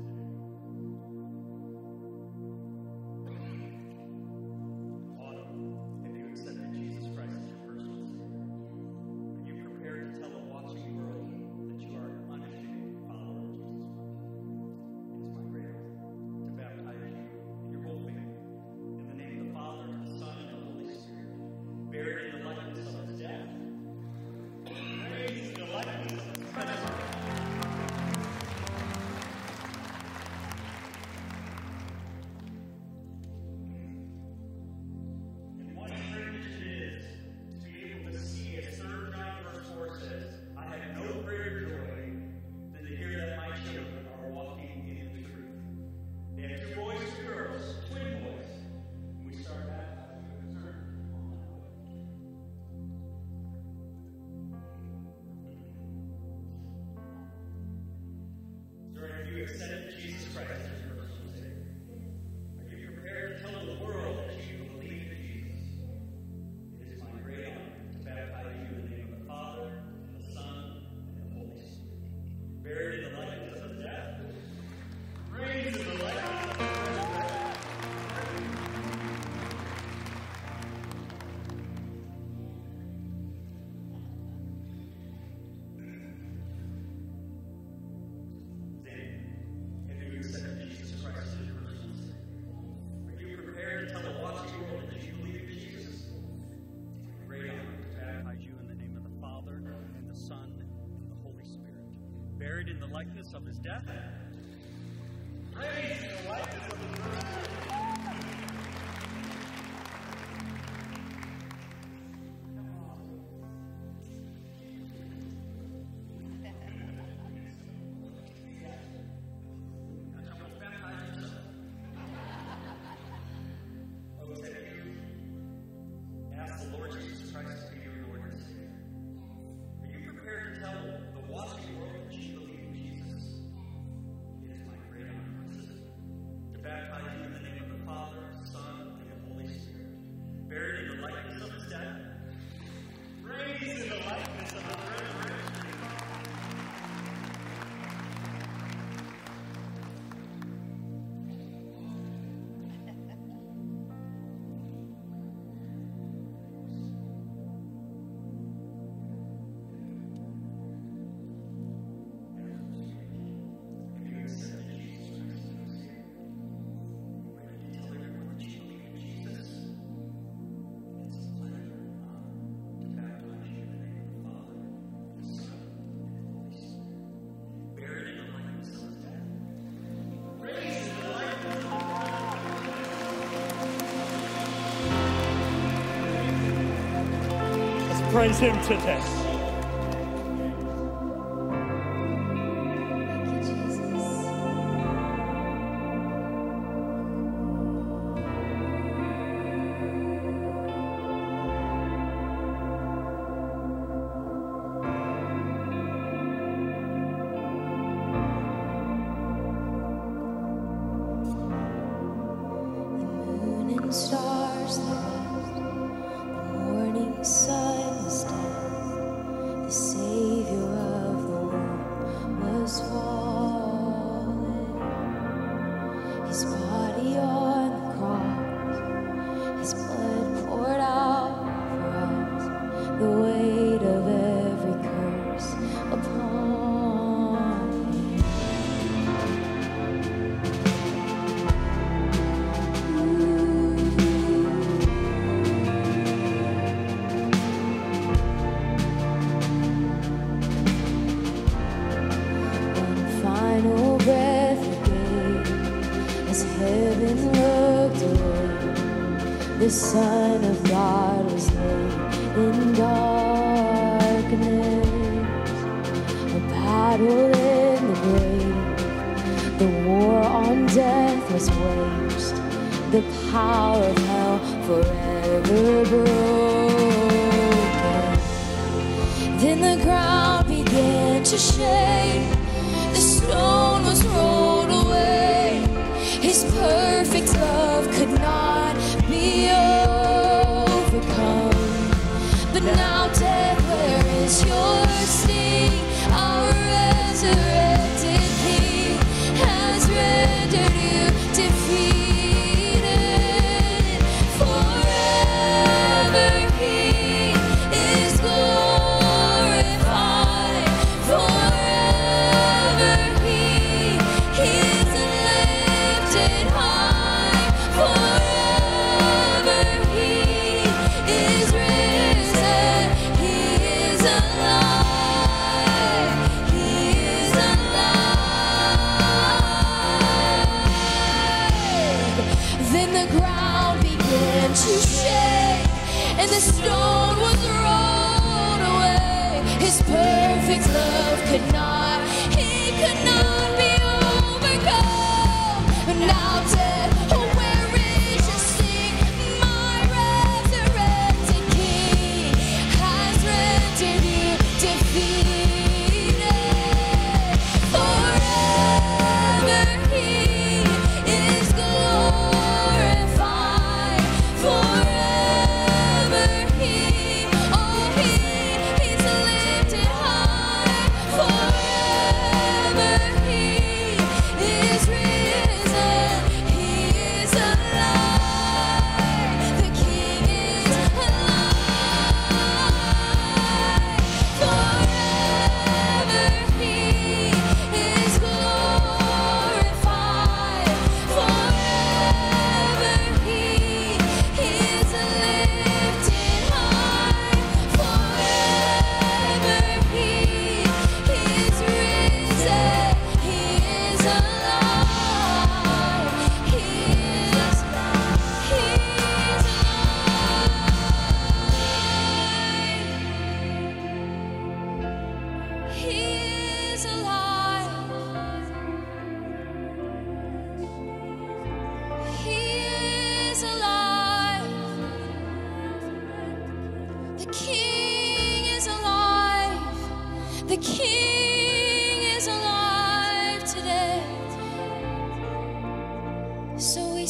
Accepted Jesus Christ as your personal Savior? Are you prepared to tell the world that you believe in Jesus? It is my great honor to baptize you in the name of the Father, in the likeness of his death, raised in the likeness of his resurrection. Praise him today. Stars, the morning sun was down. The Savior of the world was falling. His body on the cross, his blood poured out for us. The weight of every curse upon him. Final breath he gave as heaven looked away. The Son of God was laid in darkness. A battle in the grave, the war on death was waged. The power of hell forever broken. Then the ground began to shake. The stone was rolled away. His perfect love could not be overcome. But now, death, where is your sting? Our resurrected King has rendered you defeated. Forever He is glorified. Forever He is lifted high. Forever He is risen. He is alive. He is alive. Then the ground began to shake, and the stone was rolled away. His perfect love could not be overcome. But now, death, oh, where is your sting? My resurrected King has rendered you defeated. Forever He is glorified. Forever He, oh, He is lifted high. Forever So we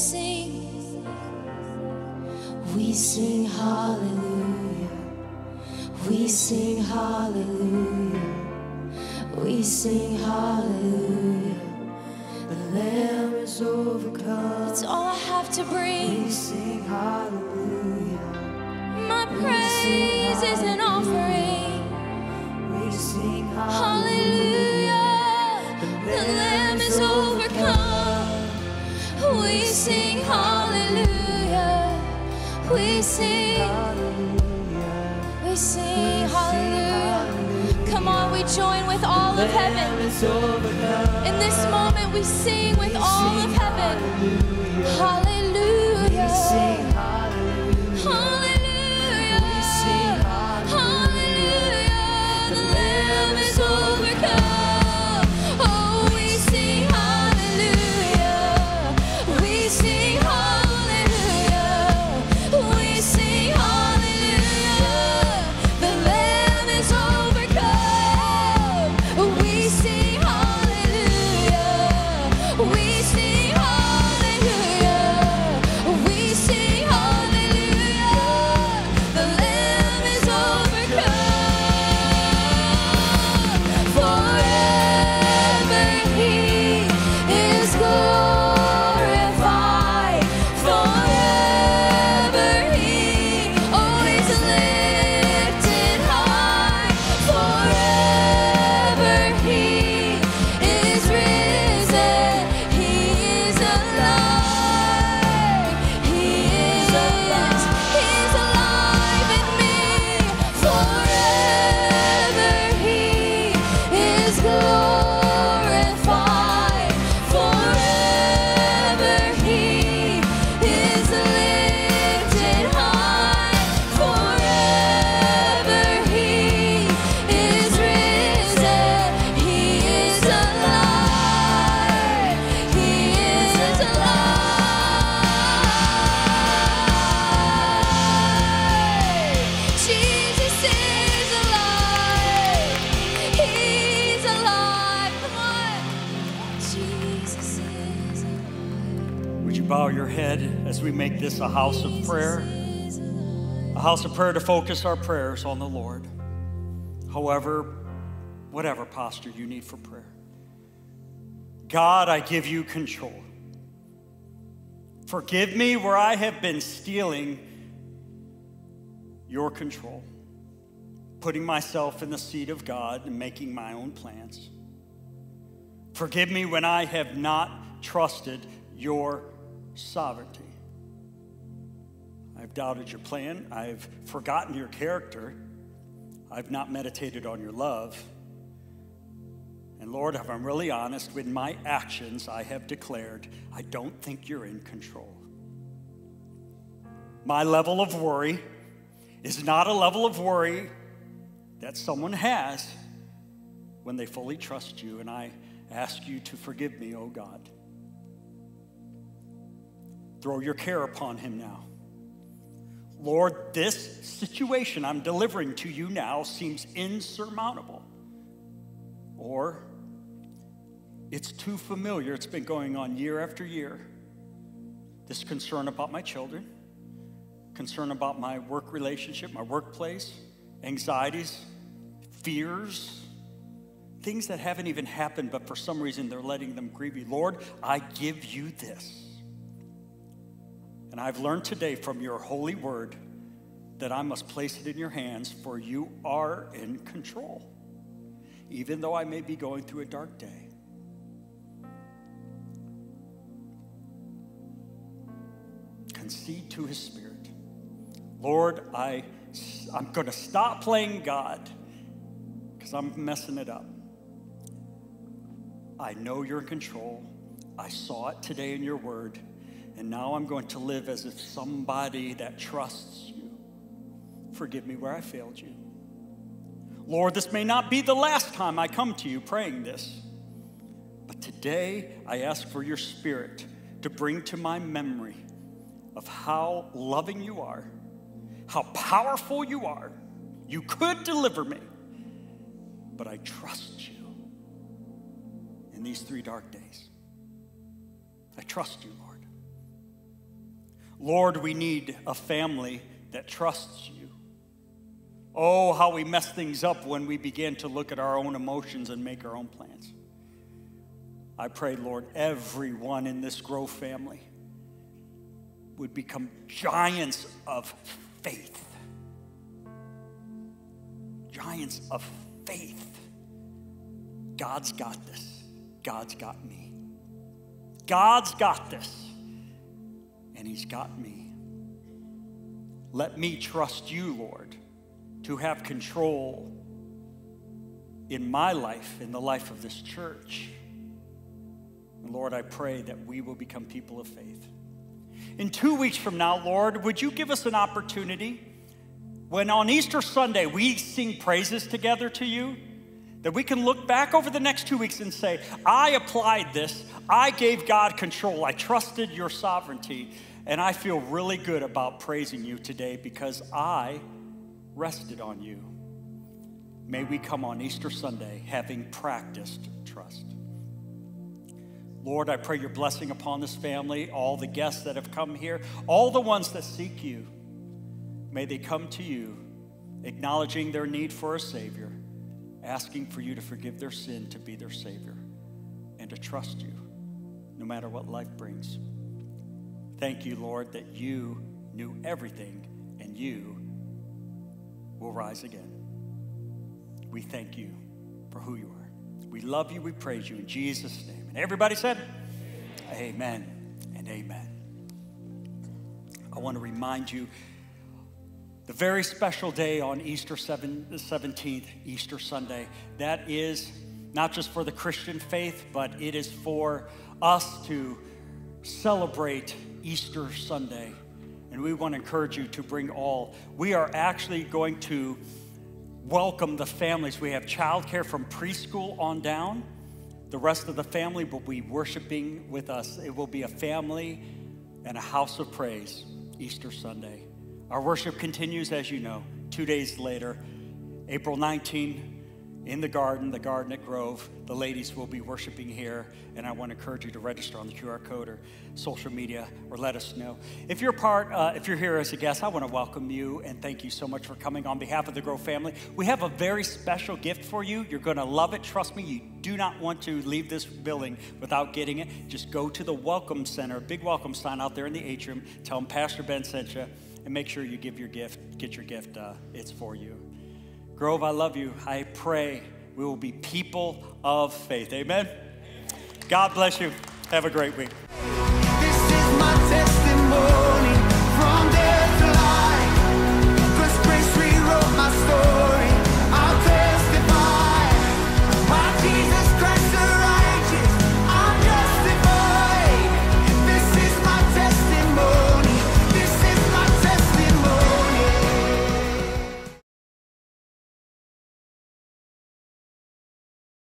sing hallelujah, we sing hallelujah, we sing hallelujah. The Lamb is overcome. It's all I have to bring. We sing hallelujah. My praise is an offering. We sing hallelujah. The Lamb is overcome. We sing hallelujah. We sing hallelujah. We sing hallelujah. Come on, we join with all of heaven. In this moment, we sing with all of heaven. Hallelujah. We sing hallelujah. Hallelujah. We sing hallelujah. The Lamb is overcome. Oh, we sing hallelujah. We sing hallelujah. We sing hallelujah. The Lamb is overcome. We sing hallelujah. We sing hallelujah. We sing hallelujah. The Lamb is overcome. Forever He is glorified. Forever He always lifted high. Forever He is risen. He is alive. He's alive in me. Forever He is glorified. Forever He is lifted high. Forever He is risen. He is alive. He is alive. Jesus is alive. He's alive. Come on. Jesus is alive. Would you bow your head as we make this a house of prayer? A house of prayer to focus our prayers on the Lord. However, whatever posture you need for prayer. God, I give you control. Forgive me where I have been stealing your control, putting myself in the seat of God and making my own plans. Forgive me when I have not trusted your sovereignty. I've doubted your plan. I've forgotten your character. I've not meditated on your love. And Lord, if I'm really honest, with my actions, I have declared, I don't think you're in control. My level of worry is not a level of worry that someone has when they fully trust you, and I ask you to forgive me, oh God. Throw your care upon him now. Lord, this situation I'm delivering to you now seems insurmountable, or it's too familiar. It's been going on year after year. This concern about my children, concern about my work relationship, my workplace, anxieties, fears, things that haven't even happened, but for some reason they're letting them grieve you. Lord, I give you this. And I've learned today from your holy word that I must place it in your hands, for you are in control, even though I may be going through a dark day. Concede to his spirit. Lord, I'm going to stop playing God because I'm messing it up. I know you're in control. I saw it today in your word. And now I'm going to live as if somebody that trusts you. Forgive me where I failed you. Lord, this may not be the last time I come to you praying this, but today I ask for your spirit to bring to my memory of how loving you are, how powerful you are. You could deliver me, but I trust you in these 3 dark days. I trust you, Lord. Lord, we need a family that trusts you. Oh, how we mess things up when we begin to look at our own emotions and make our own plans. I pray, Lord, everyone in this Grove family would become giants of faith. Giants of faith. God's got this. God's got me. God's got this. And he's got me. Let me trust you, Lord, to have control in my life, in the life of this church. And Lord, I pray that we will become people of faith. In 2 weeks from now, Lord, would you give us an opportunity when on Easter Sunday we sing praises together to you, that we can look back over the next 2 weeks and say, I applied this, I gave God control, I trusted your sovereignty, and I feel really good about praising you today because I rested on you. May we come on Easter Sunday having practiced trust. Lord, I pray your blessing upon this family, all the guests that have come here, all the ones that seek you. May they come to you, acknowledging their need for a Savior, asking for you to forgive their sin, to be their Savior, and to trust you, no matter what life brings. Thank you, Lord, that you knew everything, and you will rise again. We thank you for who you are. We love you, we praise you in Jesus' name. And everybody said, amen and amen. I want to remind you, the very special day on Easter 17th, Easter Sunday, that is not just for the Christian faith, but it is for us to celebrate Easter Sunday. And we want to encourage you to bring all. We are actually going to welcome the families. We have childcare from preschool on down. The rest of the family will be worshiping with us. It will be a family and a house of praise Easter Sunday. Our worship continues, as you know, 2 days later, April 19, in the garden at Grove. The ladies will be worshiping here, and I want to encourage you to register on the QR code or social media or let us know. If you're here as a guest, I want to welcome you and thank you so much for coming on behalf of the Grove family. We have a very special gift for you. You're going to love it. Trust me, you do not want to leave this building without getting it. Just go to the Welcome Center, big welcome sign out there in the atrium. Tell them Pastor Ben sent you, and make sure you give your gift, get your gift. It's for you. Grove, I love you. I pray we will be people of faith. Amen? God bless you. Have a great week.